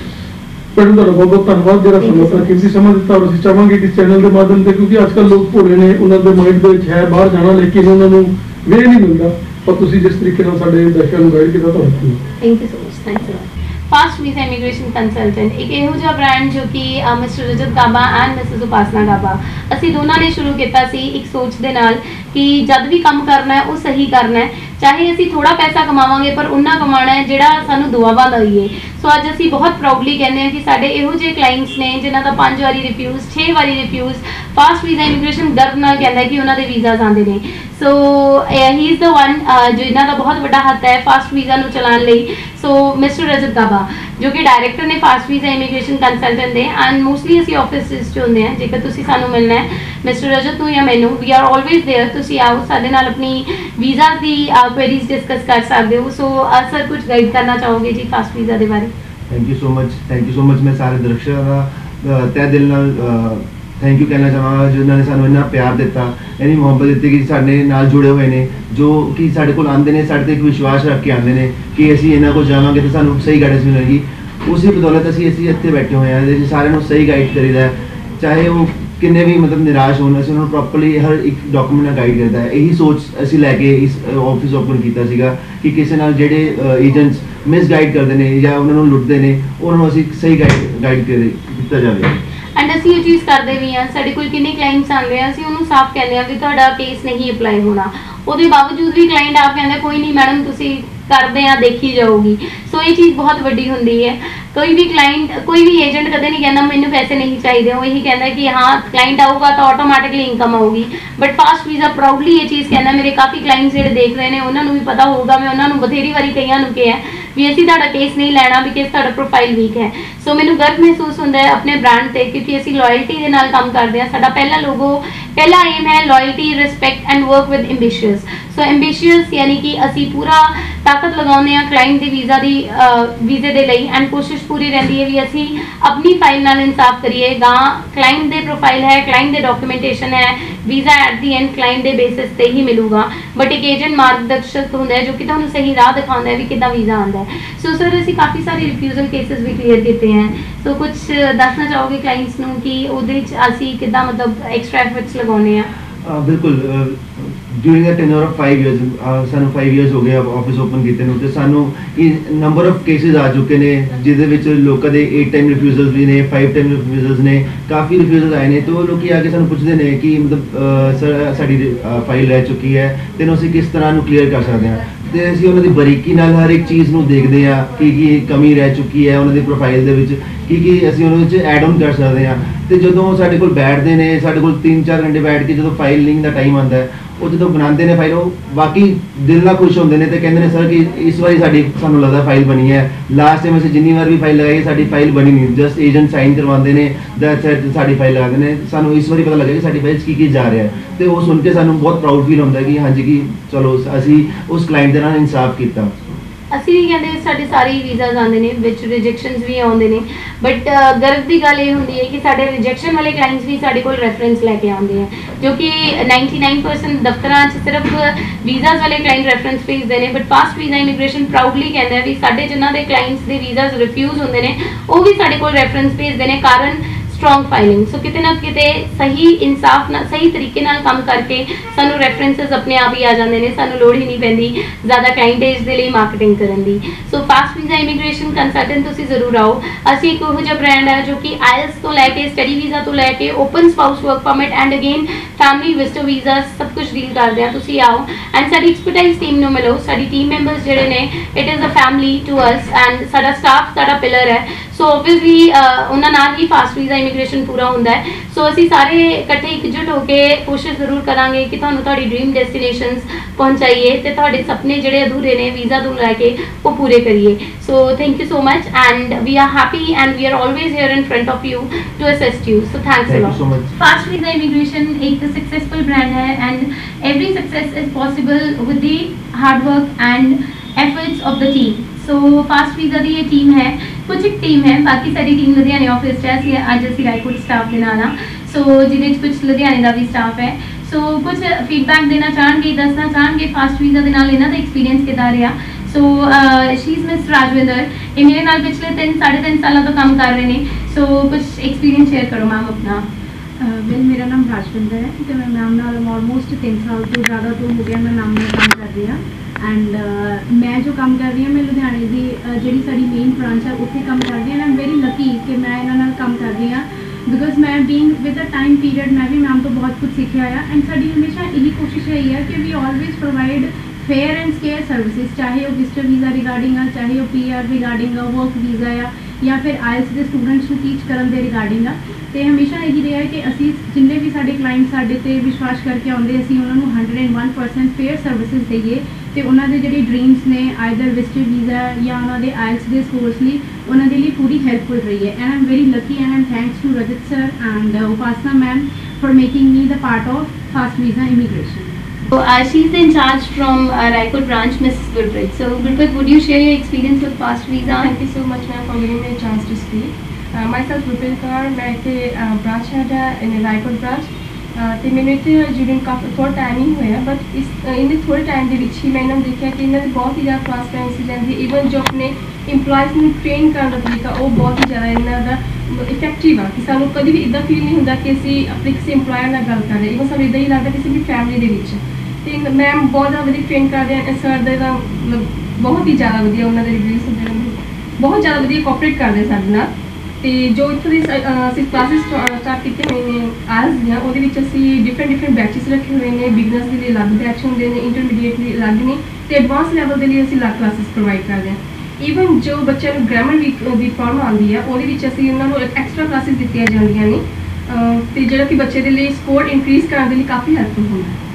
ਮੈਡਮ ਤੁਹਾਡਾ ਬਹੁਤ ਬਹੁਤ ਧੰਨਵਾਦ ਜਿਹੜਾ ਸਮਾਂ ਕੀਮਤੀ ਸਮਾਂ ਦਿੱਤਾ, ਔਰ ਅਸੀਂ ਚਾਹਾਂਗੇ ਕਿ ਚੈਨਲ ਦੇ ਮਾਧਿਅਮ ਤੇ, ਕਿਉਂਕਿ ਅੱਜ ਕੱਲ੍ਹ ਲੋਕ ਭੋਲੇ ਨੇ, ਉਹਨਾਂ ਦੇ ਮਾਈਂਡ ਦੇ ਵਿੱਚ ਹੈ ਬਾਹਰ ਜਾਣਾ, ਲੇਕਿਨ ਉਹਨਾਂ ਨੂੰ ਵੇ ਨਹੀਂ ਮਿਲਦਾ, ਪਰ ਤੁਸੀਂ ਜਿਸ ਤਰੀਕੇ ਨਾਲ ਸਾਡੇ ਦਰਸ਼ਕਾਂ ਨੂੰ ਗਾਈਡ ਕੀਤਾ ਤੁਹਾਨੂੰ thank you so much. Thanks a lot. Fast visa immigration consultant ਇੱਕ ਇਹੋ ਜਿਹਾ ਬ੍ਰਾਂਡ ਜੋ ਕਿ mister Rajat Gaba and missus Upasana Gaba, ਅਸੀਂ ਦੋਨਾਂ ਨੇ ਸ਼ੁਰੂ ਕੀਤਾ ਸੀ ਇੱਕ ਸੋਚ ਦੇ ਨਾਲ ਕਿ ਜਦ ਵੀ ਕੰਮ ਕਰਨਾ ਹੈ ਉਹ ਸਹੀ ਕਰਨਾ ਹੈ, ਚਾਹੇ ਅਸੀਂ ਥੋੜਾ ਪੈਸਾ ਕਮਾਵਾਂਗੇ ਪਰ ਉਹਨਾਂ ਕਮਾਉਣਾ ਹੈ ਜਿਹੜਾ ਸਾਨੂੰ ਦੁਆਵਾਂ ਦਈਏ। ਸੋ ਅੱਜ ਅਸੀਂ ਬਹੁਤ ਪ੍ਰਾਊਡਲੀ ਕਹਿੰਦੇ ਹਾਂ ਕਿ ਸਾਡੇ ਇਹੋ ਜਿਹੇ ਕਲਾਇੰਟਸ ਨੇ ਜਿਨ੍ਹਾਂ ਦਾ ਪੰਜ ਵਾਰੀ ਰਿਫਿਊਜ਼, ਛੇ ਵਾਰੀ ਰਿਫਿਊਜ਼, ਫਾਸਟ ਵੀਜ਼ਾ ਇਮੀਗ੍ਰੇਸ਼ਨ ਗਰਵ ਨਾਲ ਕਹਿੰਦਾ ਕਿ ਉਹਨਾਂ ਦੇ ਵੀਜ਼ਾਸ ਆਉਂਦੇ ਨੇ। ਸੋ ਹੀ ਇਜ਼ ਦ ਵਨ ਜੋ ਇਹਨਾਂ ਦਾ ਬਹੁਤ ਵੱਡਾ ਹੱਥ ਹੈ ਫਾਸਟ ਵੀਜ਼ਾ ਨੂੰ ਚਲਾਉਣ ਲਈ। ਸੋ ਮਿਸਟਰ ਰਜਤ ਗਾਬਾ ਜੋ ਕਿ ਡਾਇਰੈਕਟਰ ਨੇ ਫਾਸਟ ਵੀਜ਼ਾ ਇਮੀਗ੍ਰੇਸ਼ਨ ਕੰਸਲਟੈਂਟ ਦੇ, ਐਂਡ ਮੋਸਟਲੀ ਅਸੀਂ ਆਫਿਸਿਸ 'ਚ ਹੁੰਦੇ ਹਾਂ। ਜੇਕਰ ਤੁਸੀਂ ਸਾਨੂੰ ਮਿਲਣਾ ਹੈ ਮਿਸਟਰ ਰਜਤ ਨੂੰ ਜਾਂ ਮੈਨੂੰ, ਵੀ ਆਰ ਆਲਵੇਜ਼ ਦੇਅਰ। ਤੁਸੀਂ ਆਓ, ਸਾਡੇ ਨਾਲ ਆਪਣੀ ਵੀਜ਼ਾ ਦੀ ਕੁਐਰੀਜ਼ ਡਿਸਕਸ ਕਰ ਸਕਦੇ ਹੋ। ਸੋ ਸਰ ਕੁਝ ਗਾਈਡ ਕਰਨਾ ਚਾਹੋਗੇ ਜੀ ਫਾਸਟ ਵੀਜ਼ਾ ਦੇ ਬਾਰੇ? Thank you so much, thank you so much. ਮੈਂ ਸਾਰੇ ਦਰਸ਼ਕਾਂ ਦਾ ਤਹਿ ਦਿਲ ਨਾਲ ਥੈਂਕ ਯੂ ਕਹਿਣਾ ਚਾਹਾਂਗਾ ਜਿਨ੍ਹਾਂ ਨੇ ਸਾਨੂੰ ਇੰਨਾ ਪਿਆਰ ਦਿੱਤਾ, ਇੰਨੀ ਮੁਹੱਬਤ ਦਿੱਤੀ ਕਿ ਸਾਡੇ ਨਾਲ ਜੁੜੇ ਹੋਏ ਨੇ, ਜੋ ਕਿ ਸਾਡੇ ਕੋਲ ਆਉਂਦੇ ਨੇ, ਸਾਡੇ 'ਤੇ ਇੱਕ ਵਿਸ਼ਵਾਸ ਰੱਖ ਕੇ ਆਉਂਦੇ ਨੇ ਕਿ ਅਸੀਂ ਇਹਨਾਂ ਕੋਲ ਜਾਵਾਂਗੇ ਤਾਂ ਸਾਨੂੰ ਸਹੀ ਗਾਈਡੈਂਸ ਮਿਲੇਗੀ। ਉਸੇ ਬਦੌਲਤ ਅਸੀਂ ਅਸੀਂ ਇੱਥੇ ਬੈਠੇ ਹੋਏ ਹਾਂ, ਇਹਦੇ 'ਚ ਸਾਰਿਆਂ ਨੂੰ ਸਹੀ ਗਾਈਡ ਕਰੀਦਾ ਹੈ, ਚਾਹੇ ਉਹ ਕਿੰਨੇ ਵੀ ਮਤਲਬ ਨਿਰਾਸ਼ ਹੋਣ, ਅਸੀਂ ਉਹਨਾਂ ਨੂੰ ਪ੍ਰੋਪਰਲੀ ਹਰ ਇੱਕ ਡਾਕੂਮੈਂਟ ਨਾਲ ਗਾਈਡ ਕਰਦਾ ਹੈ। ਇਹੀ ਸੋਚ ਅਸੀਂ ਲੈ ਕੇ ਇਸ ਆਫਿਸ ਓਪਨ ਕੀਤਾ ਸੀਗਾ ਕਿ ਕਿਸੇ ਨਾਲ ਜਿਹੜੇ ਏਜੰਟਸ ਮਿਸਗਾਈਡ ਕਰਦੇ ਨੇ ਜਾਂ ਉਹਨਾਂ ਨੂੰ ਲੁੱਟਦੇ ਨੇ, ਉਹਨਾਂ ਨੂੰ ਅਸੀਂ ਸਹੀ ਗਾਈਡ ਗਾਈਡ ਕਰ ਦਿੱਤਾ ਜਾਵੇ। ਐਂਡ ਅਸੀਂ ਇਹ ਚੀਜ਼ ਕਰਦੇ ਵੀ ਹਾਂ। ਸਾਡੇ ਕੋਲ ਕਿੰਨੇ ਕਲਾਇੰਟਸ ਆਉਂਦੇ ਆ, ਅਸੀਂ ਉਹਨੂੰ ਸਾਫ਼ ਕਹਿੰਦੇ ਆ ਵੀ ਤੁਹਾਡਾ ਕੇਸ ਨਹੀਂ ਅਪਲਾਈ ਹੋਣਾ, ਉਹਦੇ ਬਾਵਜੂਦ ਵੀ ਕਲਾਇੰਟ ਆਪ ਕਹਿੰਦਾ ਕੋਈ ਨਹੀਂ ਮੈਡਮ ਤੁਸੀਂ ਕਰਦੇ ਆ ਦੇਖੀ ਜਾਊਗੀ। ਸੋ ਇਹ ਚੀਜ਼ ਬਹੁਤ ਵੱਡੀ ਹੁੰਦੀ ਹੈ। ਕੋਈ ਵੀ ਕਲਾਇੰਟ ਕੋਈ ਵੀ ਏਜੰਟ ਕਦੇ ਨਹੀਂ ਕਹਿੰਦਾ ਮੈਨੂੰ ਪੈਸੇ ਨਹੀਂ ਚਾਹੀਦੇ, ਉਹ ਇਹੀ ਕਹਿੰਦਾ ਕਿ ਹਾਂ ਕਲਾਇੰਟ ਆਊਗਾ ਤਾਂ ਆਟੋਮੈਟਿਕਲੀ ਇਨਕਮ ਆਊਗੀ। ਬਟ ਫਾਸਟ ਵੀਜ਼ਾ ਪ੍ਰਾਊਡਲੀ ਇਹ ਚੀਜ਼ ਕਹਿੰਦਾ, ਮੇਰੇ ਕਾਫੀ ਕਲਾਇੰਟਸ ਜਿਹੜੇ ਦੇਖ ਰਹੇ ਨੇ ਉਹਨਾਂ ਨੂੰ ਵੀ ਪਤਾ ਹੋਊਗਾ, ਮੈਂ ਉਹਨਾਂ ਨੂੰ ਬਥੇਰੀ ਵਾਰੀ ਕਈਆਂ ਨੂੰ ਕਿਹਾ ਵੀ ਅਸੀਂ ਤੁਹਾਡਾ ਕੇਸ ਨਹੀਂ ਲੈਣਾ ਬਿਕਾਜ਼ ਤੁਹਾਡਾ ਪ੍ਰੋਫਾਈਲ ਵੀਕ ਹੈ। ਸੋ ਮੈਨੂੰ ਗਰਵ ਮਹਿਸੂਸ ਹੁੰਦਾ ਹੈ ਆਪਣੇ ਬ੍ਰਾਂਡ ਤੇ, ਕਿਉਂਕਿ ਅਸੀਂ ਲਾਇਲਟੀ ਦੇ ਨਾਲ ਕੰਮ ਕਰਦੇ ਹਾਂ। ਸਾਡਾ ਪਹਿਲਾ ਲੋਗੋ ਪਹਿਲਾ ਏਮ ਹੈ loyalty, respect and work with ambitious. So ambitious ਯਾਨੀ ਕਿ ਅਸੀਂ ਪੂਰਾ ਤਾਕਤ ਲਗਾਉਂਦੇ ਹਾਂ ਕਲਾਇੰਟ ਦੀ ਵੀਜ਼ਾ ਦੀ ਵੀਜ਼ੇ ਦੇ ਲਈ, ਐਂਡ ਕੋਸ਼ਿਸ਼ ਪੂਰੀ ਰਹਿੰਦੀ ਹੈ ਵੀ ਅਸੀਂ ਆਪਣੀ ਫਾਈਲ ਨਾਲ ਇਨਸਾਫ ਕਰੀਏ। ਗਾਂ ਕਲਾਇੰਟ ਦੇ ਪ੍ਰੋਫਾਈਲ ਹੈ, ਕਲਾਇੰਟ ਦੇ ਡਾਕੂਮੈਂਟੇਸ਼ਨ ਹੈ, visa at the end client ਦੇ ਬੇਸਿਸ ਤੇ ਹੀ ਮਿਲੂਗਾ। ਬਟ ਇੱਕ ਏਜੰਟ ਮਾਰਗਦਰਸ਼ਕ ਹੁੰਦਾ ਹੈ ਜੋ ਕਿ ਤੁਹਾਨੂੰ ਸਹੀ ਰਾਹ ਦਿਖਾਉਂਦਾ ਹੈ ਵੀ ਕਿੱਦਾਂ ਵੀਜ਼ਾ ਆਉਂਦਾ ਹੈ। ਸੋ ਸਰ ਅਸੀਂ ਕਾਫੀ ਸਾਰੇ ਰਿਫਿਊਜ਼ਲ ਕੇਸਿਸ ਵੀ ਕਲੀਅਰ ਕੀਤੇ ਹੈ। ਸੋ ਕੁਝ ਦੱਸਣਾ ਚਾਹੋਗੇ ਕਲਾਇੰਟਸ ਨੂੰ ਕਿ ਉਹਦੇ 'ਚ ਅਸੀਂ ਕਿੱਦਾਂ ਮਤਲਬ ਐਕਸਟਰਾ ਐਫਰਟਸ ਲਗਾਉਂਦੇ ਆ? ਬਿਲਕੁਲ, during the tenure of five years ਸਾਨੂੰ ਫਾਈਵ ਈਅਰਸ ਹੋ ਗਏ ਆਫਿਸ ਓਪਨ ਕੀਤੇ ਨੂੰ, ਤੇ ਸਾਨੂੰ ਇਹ ਨੰਬਰ ਆਫ ਕੇਸਿਸ ਆ ਚੁੱਕੇ ਨੇ ਜਿਹਦੇ ਵਿੱਚ ਲੋਕਾਂ ਦੇ ਏਟ ਟਾਈਮ ਰਿਫਿਊਜ਼ਲਸ ਵੀ ਨੇ, ਫਾਈਵ ਟਾਈਮ ਰਿਫਿਊਜ਼ਲਸ ਨੇ, ਕਾਫੀ ਰਿਫਿਊਜ਼ਲ ਆਏ ਨੇ। ਤਾਂ ਲੋਕੀ ਆ ਕੇ ਸਾਨੂੰ ਪੁੱਛਦੇ ਨੇ ਕਿ ਮਤਲਬ ਸਰ ਸਾਡੀ ਫਾਈਲ ਰਹਿ ਚੁੱਕੀ ਹੈ ਤੇ ਇਹਨੂੰ ਅਸੀਂ ਕਿਸ ਤਰ੍ਹਾਂ ਨੂੰ ਕਲੀਅਰ ਕਰ ਸਕਦੇ ਹਾਂ, ਤੇ ਅਸੀਂ ਉਹਨਾਂ ਦੀ ਬਰੀਕੀ ਨਾਲ ਹਰ ਇੱਕ ਚੀਜ਼ ਨੂੰ ਦੇਖਦੇ ਹਾਂ ਕਿ ਕੀ ਕਮੀ ਰਹਿ ਚੁੱਕੀ ਹੈ ਉਹਨਾਂ ਦੀ ਪ੍ਰੋਫਾਈਲ ਦੇ ਵਿੱਚ, ਕੀ ਕੀ ਅਸੀਂ ਉਹਨਾਂ ਵਿੱਚ ਐਡ ਆਨ ਕਰ ਸਕਦੇ ਹਾਂ। ਤੇ ਜਦੋਂ ਸਾਡੇ ਕੋਲ ਬੈਠਦੇ ਨੇ, ਸਾਡੇ ਕੋਲ ਤਿੰਨ ਚਾਰ ਘੰਟੇ ਬੈਠ ਕੇ ਜਦੋਂ ਫਾਈਲ ਲਿੰਕ ਦਾ ਟਾਈਮ ਆਉਂਦਾ ਹੈ, ਉਹ ਜਦੋਂ ਬਣਾਉਂਦੇ ਨੇ ਫਾਈਲ, ਉਹ ਬਾਕੀ ਦਿਲ ਨਾਲ ਖੁਸ਼ ਹੁੰਦੇ ਨੇ ਤੇ ਕਹਿੰਦੇ ਨੇ ਸਰ ਕਿ ਇਸ ਵਾਰੀ ਸਾਡੀ ਸਾਨੂੰ ਲੱਗਦਾ ਫਾਈਲ ਬਣੀ ਹੈ। ਲਾਸਟ ਟਾਈਮ ਅਸੀਂ ਜਿੰਨੀ ਵਾਰ ਵੀ ਫਾਈਲ ਲਗਾਈ ਸਾਡੀ ਫਾਈਲ ਬਣੀ ਨਹੀਂ, ਜਸਟ ਏਜੰਟ ਸਾਈਨ ਕਰਵਾਉਂਦੇ ਨੇ, ਦੈਟਸ ਇਟ, ਸਾਡੀ ਫਾਈਲ ਲਗਾਉਂਦੇ ਨੇ। ਸਾਨੂੰ ਇਸ ਵਾਰੀ ਪਤਾ ਲੱਗਿਆ ਕਿ ਸਾਡੀ ਫਾਈਲ 'ਚ ਕੀ ਕੀ ਜਾ ਰਿਹਾ ਹੈ, ਤੇ ਉਹ ਸੁਣ ਕੇ ਸਾਨੂੰ ਬਹੁਤ ਪ੍ਰਾਊਡ ਫੀਲ ਹੁੰਦਾ ਕਿ ਹਾਂਜੀ ਕਿ ਚਲੋ ਅਸੀਂ ਉਸ ਕਲਾਇੰਟ ਦੇ ਨਾਲ ਇਨਸਾਫ ਕੀਤਾ। ਅਸੀਂ ਵੀ ਕਹਿੰਦੇ ਸਾਡੇ ਸਾਰੇ ਵੀਜ਼ਾਸ ਆਉਂਦੇ ਨੇ, ਵਿੱਚ ਰਿਜੈਕਸ਼ਨਸ ਵੀ ਆਉਂਦੇ ਨੇ, ਬਟ ਗਰਵ ਦੀ ਗੱਲ ਇਹ ਹੁੰਦੀ ਹੈ ਕਿ ਸਾਡੇ ਰਿਜੈਕਸ਼ਨ ਵਾਲੇ ਕਲਾਇੰਟਸ ਵੀ ਸਾਡੇ ਕੋਲ ਰੈਫਰੈਂਸ ਲੈ ਕੇ ਆਉਂਦੇ ਆ, ਜੋ ਕਿ ਨਾਈਨਟੀ ਨਾਈਨ ਪਰਸੈਂਟ ਦਫ਼ਤਰਾਂ 'ਚ ਸਿਰਫ ਵੀਜ਼ਾਸ ਵਾਲੇ ਕਲਾਇੰਟ ਰੈਫਰੈਂਸ ਭੇਜਦੇ ਨੇ। But fast visa immigration proudly ਕਹਿੰਦਾ ਵੀ ਸਾਡੇ ਜਿਨ੍ਹਾਂ ਦੇ ਕਲਾਇੰਟਸ ਦੇ ਵੀਜ਼ਾਸ ਰਿਫਿਊਜ਼ ਹੁੰਦੇ ਨੇ ਉਹ ਵੀ ਸਾਡੇ ਕੋਲ ਰੈਫਰੈਂਸ ਭੇਜਦੇ ਨੇ, ਕਾਰਨ ਸਟਰੋਂਗ ਫਾਈਲਿੰਗ। ਸੋ ਕਿਤੇ ਨਾ ਕਿਤੇ ਸਹੀ ਇਨਸਾਫ ਨਾਲ ਸਹੀ ਤਰੀਕੇ ਨਾਲ ਕੰਮ ਕਰਕੇ ਸਾਨੂੰ ਰੈਫਰੈਂਸਸ ਆਪਣੇ ਆਪ ਹੀ ਆ ਜਾਂਦੇ ਨੇ, ਸਾਨੂੰ ਲੋੜ ਹੀ ਨਹੀਂ ਪੈਂਦੀ ਜ਼ਿਆਦਾ ਕਲਾਇੰਟੇਜ ਦੇ ਲਈ ਮਾਰਕੀਟਿੰਗ ਕਰਨ ਦੀ। So fast visa immigration consultant ਤੁਸੀਂ ਜ਼ਰੂਰ ਆਓ। ਅਸੀਂ ਇੱਕ ਇਹੋ ਜਿਹਾ ਬ੍ਰਾਂਡ ਹੈ ਜੋ ਕਿ ਆਇਲਸ ਤੋਂ ਲੈ ਕੇ ਸਟੱਡੀ ਵੀਜ਼ਾ ਤੋਂ ਲੈ ਕੇ open spouse work permit and again family visitor visa ਸਭ ਕੁਝ ਡੀਲ ਕਰਦੇ ਹਾਂ। ਤੁਸੀਂ ਆਓ ਐਂਡ ਸਾਡੀ ਐਕਸਪਰਟਾਈਜ਼ ਟੀਮ ਨੂੰ ਮਿਲੋ। ਸਾਡੀ ਟੀਮ ਮੈਂਬਰਸ ਜਿਹੜੇ ਨੇ it is a family to us, and ਸਾਡਾ ਸਟਾਫ ਸਾਡਾ ਪਿਲਰ ਹੈ। ਸੋ ਓਬਵੀਅਸਲੀ ਉਹਨਾਂ ਨਾਲ ਹੀ ਫਾਸਟ ਵੀਜ਼ਾ ਇਮੀਗ੍ਰੇਸ਼ਨ ਪੂਰਾ ਹੁੰਦਾ ਹੈ। ਸੋ ਅਸੀਂ ਸਾਰੇ ਇਕੱਠੇ ਇਕਜੁੱਟ ਹੋ ਕੇ ਕੋਸ਼ਿਸ਼ ਜ਼ਰੂਰ ਕਰਾਂਗੇ ਕਿ ਤੁਹਾਨੂੰ ਤੁਹਾਡੀ ਡ੍ਰੀਮ ਡੈਸਟੀਨੇਸ਼ਨਸ ਪਹੁੰਚਾਈਏ ਤੇ ਤੁਹਾਡੇ ਸੁਪਨੇ ਜਿਹੜੇ ਅਧੂਰੇ ਨੇ ਵੀਜ਼ਾ ਤੋਂ ਲੈ ਕੇ ਉਹ ਪੂਰੇ ਕਰੀਏ। So thank you so much and we are happy and we are always here in front of you to assist you. So thanks a lot. Fast visa immigration एक सक्सेसफुल ब्रांड है and every success is possible with the hard work and efforts of the team. So fast visa ਦੀ ਇਹ team ਹੈ, ਕੁਝ ਇੱਕ team ਹੈ, ਬਾਕੀ ਸਾਡੀ ਟੀਮ ਲੁਧਿਆਣੇ ਆਫਿਸ 'ਚ ਹੈ। ਅਸੀਂ ਅੱਜ ਅਸੀਂ ਰਾਏਕੋਟ ਸਟਾਫ ਦੇ ਨਾਲ ਹਾਂ, ਸੋ ਜਿਹਦੇ 'ਚ ਕੁਝ ਲੁਧਿਆਣੇ ਦਾ ਵੀ ਸਟਾਫ ਹੈ। ਸੋ ਕੁਝ ਫੀਡਬੈਕ ਦੇਣਾ ਚਾਹਣਗੇ, ਦੱਸਣਾ ਚਾਹਣਗੇ ਫਾਸਟ ਵੀਜ਼ਾ ਦੇ ਨਾਲ ਇਹਨਾਂ ਦਾ ਐਕਸਪੀਰੀਅੰਸ ਕਿੱਦਾਂ ਰਿਹਾ। So she is miss Rajwinder, ਇਹ ਮੇਰੇ ਨਾਲ ਪਿਛਲੇ ਤਿੰਨ ਸਾਢੇ ਤਿੰਨ ਸਾਲਾਂ ਤੋਂ ਕੰਮ ਕਰ ਰਹੇ ਨੇ। ਸੋ ਕੁਝ ਐਕਸਪੀਰੀਅੰਸ ਸ਼ੇਅਰ ਕਰੋ ਮੈਮ ਆਪਣਾ। ਵੈਲ ਮੇਰਾ ਨਾਮ ਰਾਜਵਿੰਦਰ ਹੈ ਅਤੇ ਮੈਂ ਮੈਮ ਨਾਲ ਆਲਮੋਸਟ ਤਿੰਨ ਸਾਲ ਤੋਂ ਜ਼ਿਆਦਾ ਤੋਂ ਹੋ ਗਿਆ ਮੈਂ ਮੈਮ ਨਾਲ ਕੰਮ ਕਰ ਰਹੀ ਹਾਂ। ਐਂਡ ਮੈਂ ਜੋ ਕੰਮ ਕਰ ਰਹੀ ਹਾਂ ਮੈਂ ਲੁਧਿਆਣੇ ਦੀ ਜਿਹੜੀ ਸਾਡੀ ਮੇਨ ਬ੍ਰਾਂਚ ਹੈ ਉੱਥੇ ਕੰਮ ਕਰਦੀ ਹਾਂ। And I am very lucky ਕਿ ਮੈਂ ਇਹਨਾਂ ਨਾਲ ਕੰਮ ਕਰ ਰਹੀ ਹਾਂ ਬਿਕੋਜ਼ ਮੈਂ being with a time period ਮੈਂ ਵੀ ਮੈਮ ਤੋਂ ਬਹੁਤ ਕੁਝ ਸਿੱਖਿਆ ਆ। ਐਂਡ ਸਾਡੀ ਹਮੇਸ਼ਾ ਇਹੀ ਕੋਸ਼ਿਸ਼ ਰਹੀ ਹੈ ਕਿ we always provide fair and square services, ਚਾਹੇ ਉਹ ਵਿਜ਼ਟਰ ਵੀਜ਼ਾ ਰਿਗਾਰਡਿੰਗ ਆ, ਚਾਹੇ ਉਹ ਪੀ ਆਰ ਰਿਗਾਰਡਿੰਗ ਆ, ਵਰਕ ਵੀਜ਼ਾ ਆ, ਜਾਂ ਫਿਰ ਆਇਲਸ ਦੇ ਸਟੂਡੈਂਟਸ ਨੂੰ ਟੀਚ ਕਰਨ ਦੇ ਰਿਗਾਰਡਿੰਗ ਆ। ਅਤੇ ਹਮੇਸ਼ਾ ਇਹੀ ਰਿਹਾ ਕਿ ਅਸੀਂ ਜਿੰਨੇ ਵੀ ਸਾਡੇ ਕਲਾਇੰਟ ਸਾਡੇ 'ਤੇ ਵਿਸ਼ਵਾਸ ਕਰਕੇ ਆਉਂਦੇ ਅਸੀਂ ਉਹਨਾਂ ਨੂੰ hundred and one percent fair services ਦੇਈਏ ਅਤੇ ਉਹਨਾਂ ਦੇ ਜਿਹੜੇ ਡ੍ਰੀਮਸ ਨੇ ਆਈਦਰ ਵਿਜ਼ਟਰ ਵੀਜ਼ਾ ਜਾਂ ਉਹਨਾਂ ਦੇ ਆਇਲਸ ਦੇ ਸਕੋਰਸ ਲਈ ਉਹਨਾਂ ਦੇ ਲਈ ਪੂਰੀ ਹੈਲਪਫੁਲ ਰਹੀ ਹੈ। And I am very lucky and um thanks to Rajat sir and Upasana ma'am for making me the part of fast visa immigration. So uh, she's in charge from uh, Raipur branch, Missus Gurpreet. So Gurpreet, would you share your experience with fast visa? Thank you so much, ma'am, for giving me a chance to speak. Myself Rupinder Kaur, ਮੈਂ ਇੱਥੇ branch head ਹੈ ਇਨ Raikot branch ਅਤੇ ਮੈਨੂੰ ਇੱਥੇ ਜੁੜਨ ਕਾਫੀ ਥੋੜ੍ਹਾ time ਹੀ ਹੋਇਆ, but ਇਸ ਇਹਨੇ ਥੋੜ੍ਹੇ ਟਾਈਮ ਦੇ ਵਿੱਚ ਹੀ ਮੈਂ ਇਹਨਾਂ ਨੂੰ ਦੇਖਿਆ ਕਿ ਇਹਨਾਂ ਦੀ ਬਹੁਤ ਹੀ ਜ਼ਿਆਦਾ ਟ੍ਰਾਂਸਪੇਰੈਂਸੀ ਰਹਿੰਦੀ ਹੈ। ਈਵਨ ਜੋ ਆਪਣੇ ਇੰਪਲਾਈਜ਼ ਨੂੰ ਟ੍ਰੇਨ ਕਰਨ ਦਾ ਤਰੀਕਾ ਉਹ ਬਹੁਤ ਹੀ ਜ਼ਿਆਦਾ ਇਹਨਾਂ ਦਾ ਇਫੈਕਟਿਵ ਆ ਕਿ ਸਾਨੂੰ ਕਦੀ ਵੀ ਇੱਦਾਂ ਫੀਲ ਨਹੀਂ ਹੁੰਦਾ ਕਿ ਅਸੀਂ ਆਪਣੇ ਕਿਸੇ ਇੰਪਲਾਇਰ ਨਾਲ ਗੱਲ ਕਰ ਰਹੇ, ਈਵਨ ਸਾਨੂੰ ਇੱਦਾਂ ਹੀ ਲੱਗਦਾ ਕਿਸੇ ਵੀ ਫੈਮਿਲੀ ਦੇ ਵਿੱਚ। ਅਤੇ ਮੈਮ ਬਹੁਤ ਜ਼ਿਆਦਾ ਵਧੀਆ ਟ੍ਰੇਨ ਕਰਦੇ ਆ, ਸਰ ਦੇ ਤਾਂ ਮਤਲਬ ਬਹੁਤ ਹੀ ਜ਼ਿਆਦਾ ਵਧੀਆ ਉਹਨਾਂ ਦੇ ਰਿਵਿਊਜ਼ ਹੁੰਦੇ ਨੇ, ਬਹੁਤ ਜ਼ਿਆਦਾ ਵਧੀਆ ਕੋਆਪਰੇਟ ਕਰਦੇ ਸਾਡੇ ਨਾਲ। ਅਤੇ ਜੋ ਇੱਥੋਂ ਦੀ ਅਸੀਂ ਕਲਾਸਿਸ ਸਟਾਰਟ ਕੀਤੇ ਹੋਏ ਨੇ ਆਇਲਸ ਦੀਆਂ, ਉਹਦੇ ਵਿੱਚ ਅਸੀਂ ਡਿਫਰੈਂਟ ਡਿਫਰੈਂਟ ਬੈਚਿਸ ਰੱਖੇ ਹੋਏ ਨੇ। ਬਿਗਨਰਸ ਦੇ ਲਈ ਅਲੱਗ ਬੈਚ ਹੁੰਦੇ ਨੇ, ਇੰਟਰਮੀਡੀਏਟ ਲਈ ਅਲੱਗ ਨੇ, ਅਤੇ ਐਡਵਾਂਸ ਲੈਵਲ ਦੇ ਲਈ ਅਸੀਂ ਅਲੱਗ ਕਲਾਸਿਸ ਪ੍ਰੋਵਾਈਡ ਕਰਦੇ ਹਾਂ। ਈਵਨ ਜੋ ਬੱਚਿਆਂ ਨੂੰ ਗ੍ਰਾਮਰ ਵੀਕ ਦੀ ਪ੍ਰੋਬਲਮ ਆਉਂਦੀ ਹੈ, ਉਹਦੇ ਵਿੱਚ ਅਸੀਂ ਉਹਨਾਂ ਨੂੰ ਐਕਸਟਰਾ ਕਲਾਸਿਸ ਦਿੱਤੀਆਂ ਜਾਂਦੀਆਂ ਨੇ, ਅਤੇ ਜਿਹੜਾ ਕਿ ਬੱਚੇ ਦੇ ਲਈ ਸਕੋਰ ਇਨਕਰੀਜ਼ ਕਰਨ ਦੇ ਲਈ ਕਾਫੀ ਹੈਲਪਫੁਲ ਹੁੰਦਾ ਹੈ।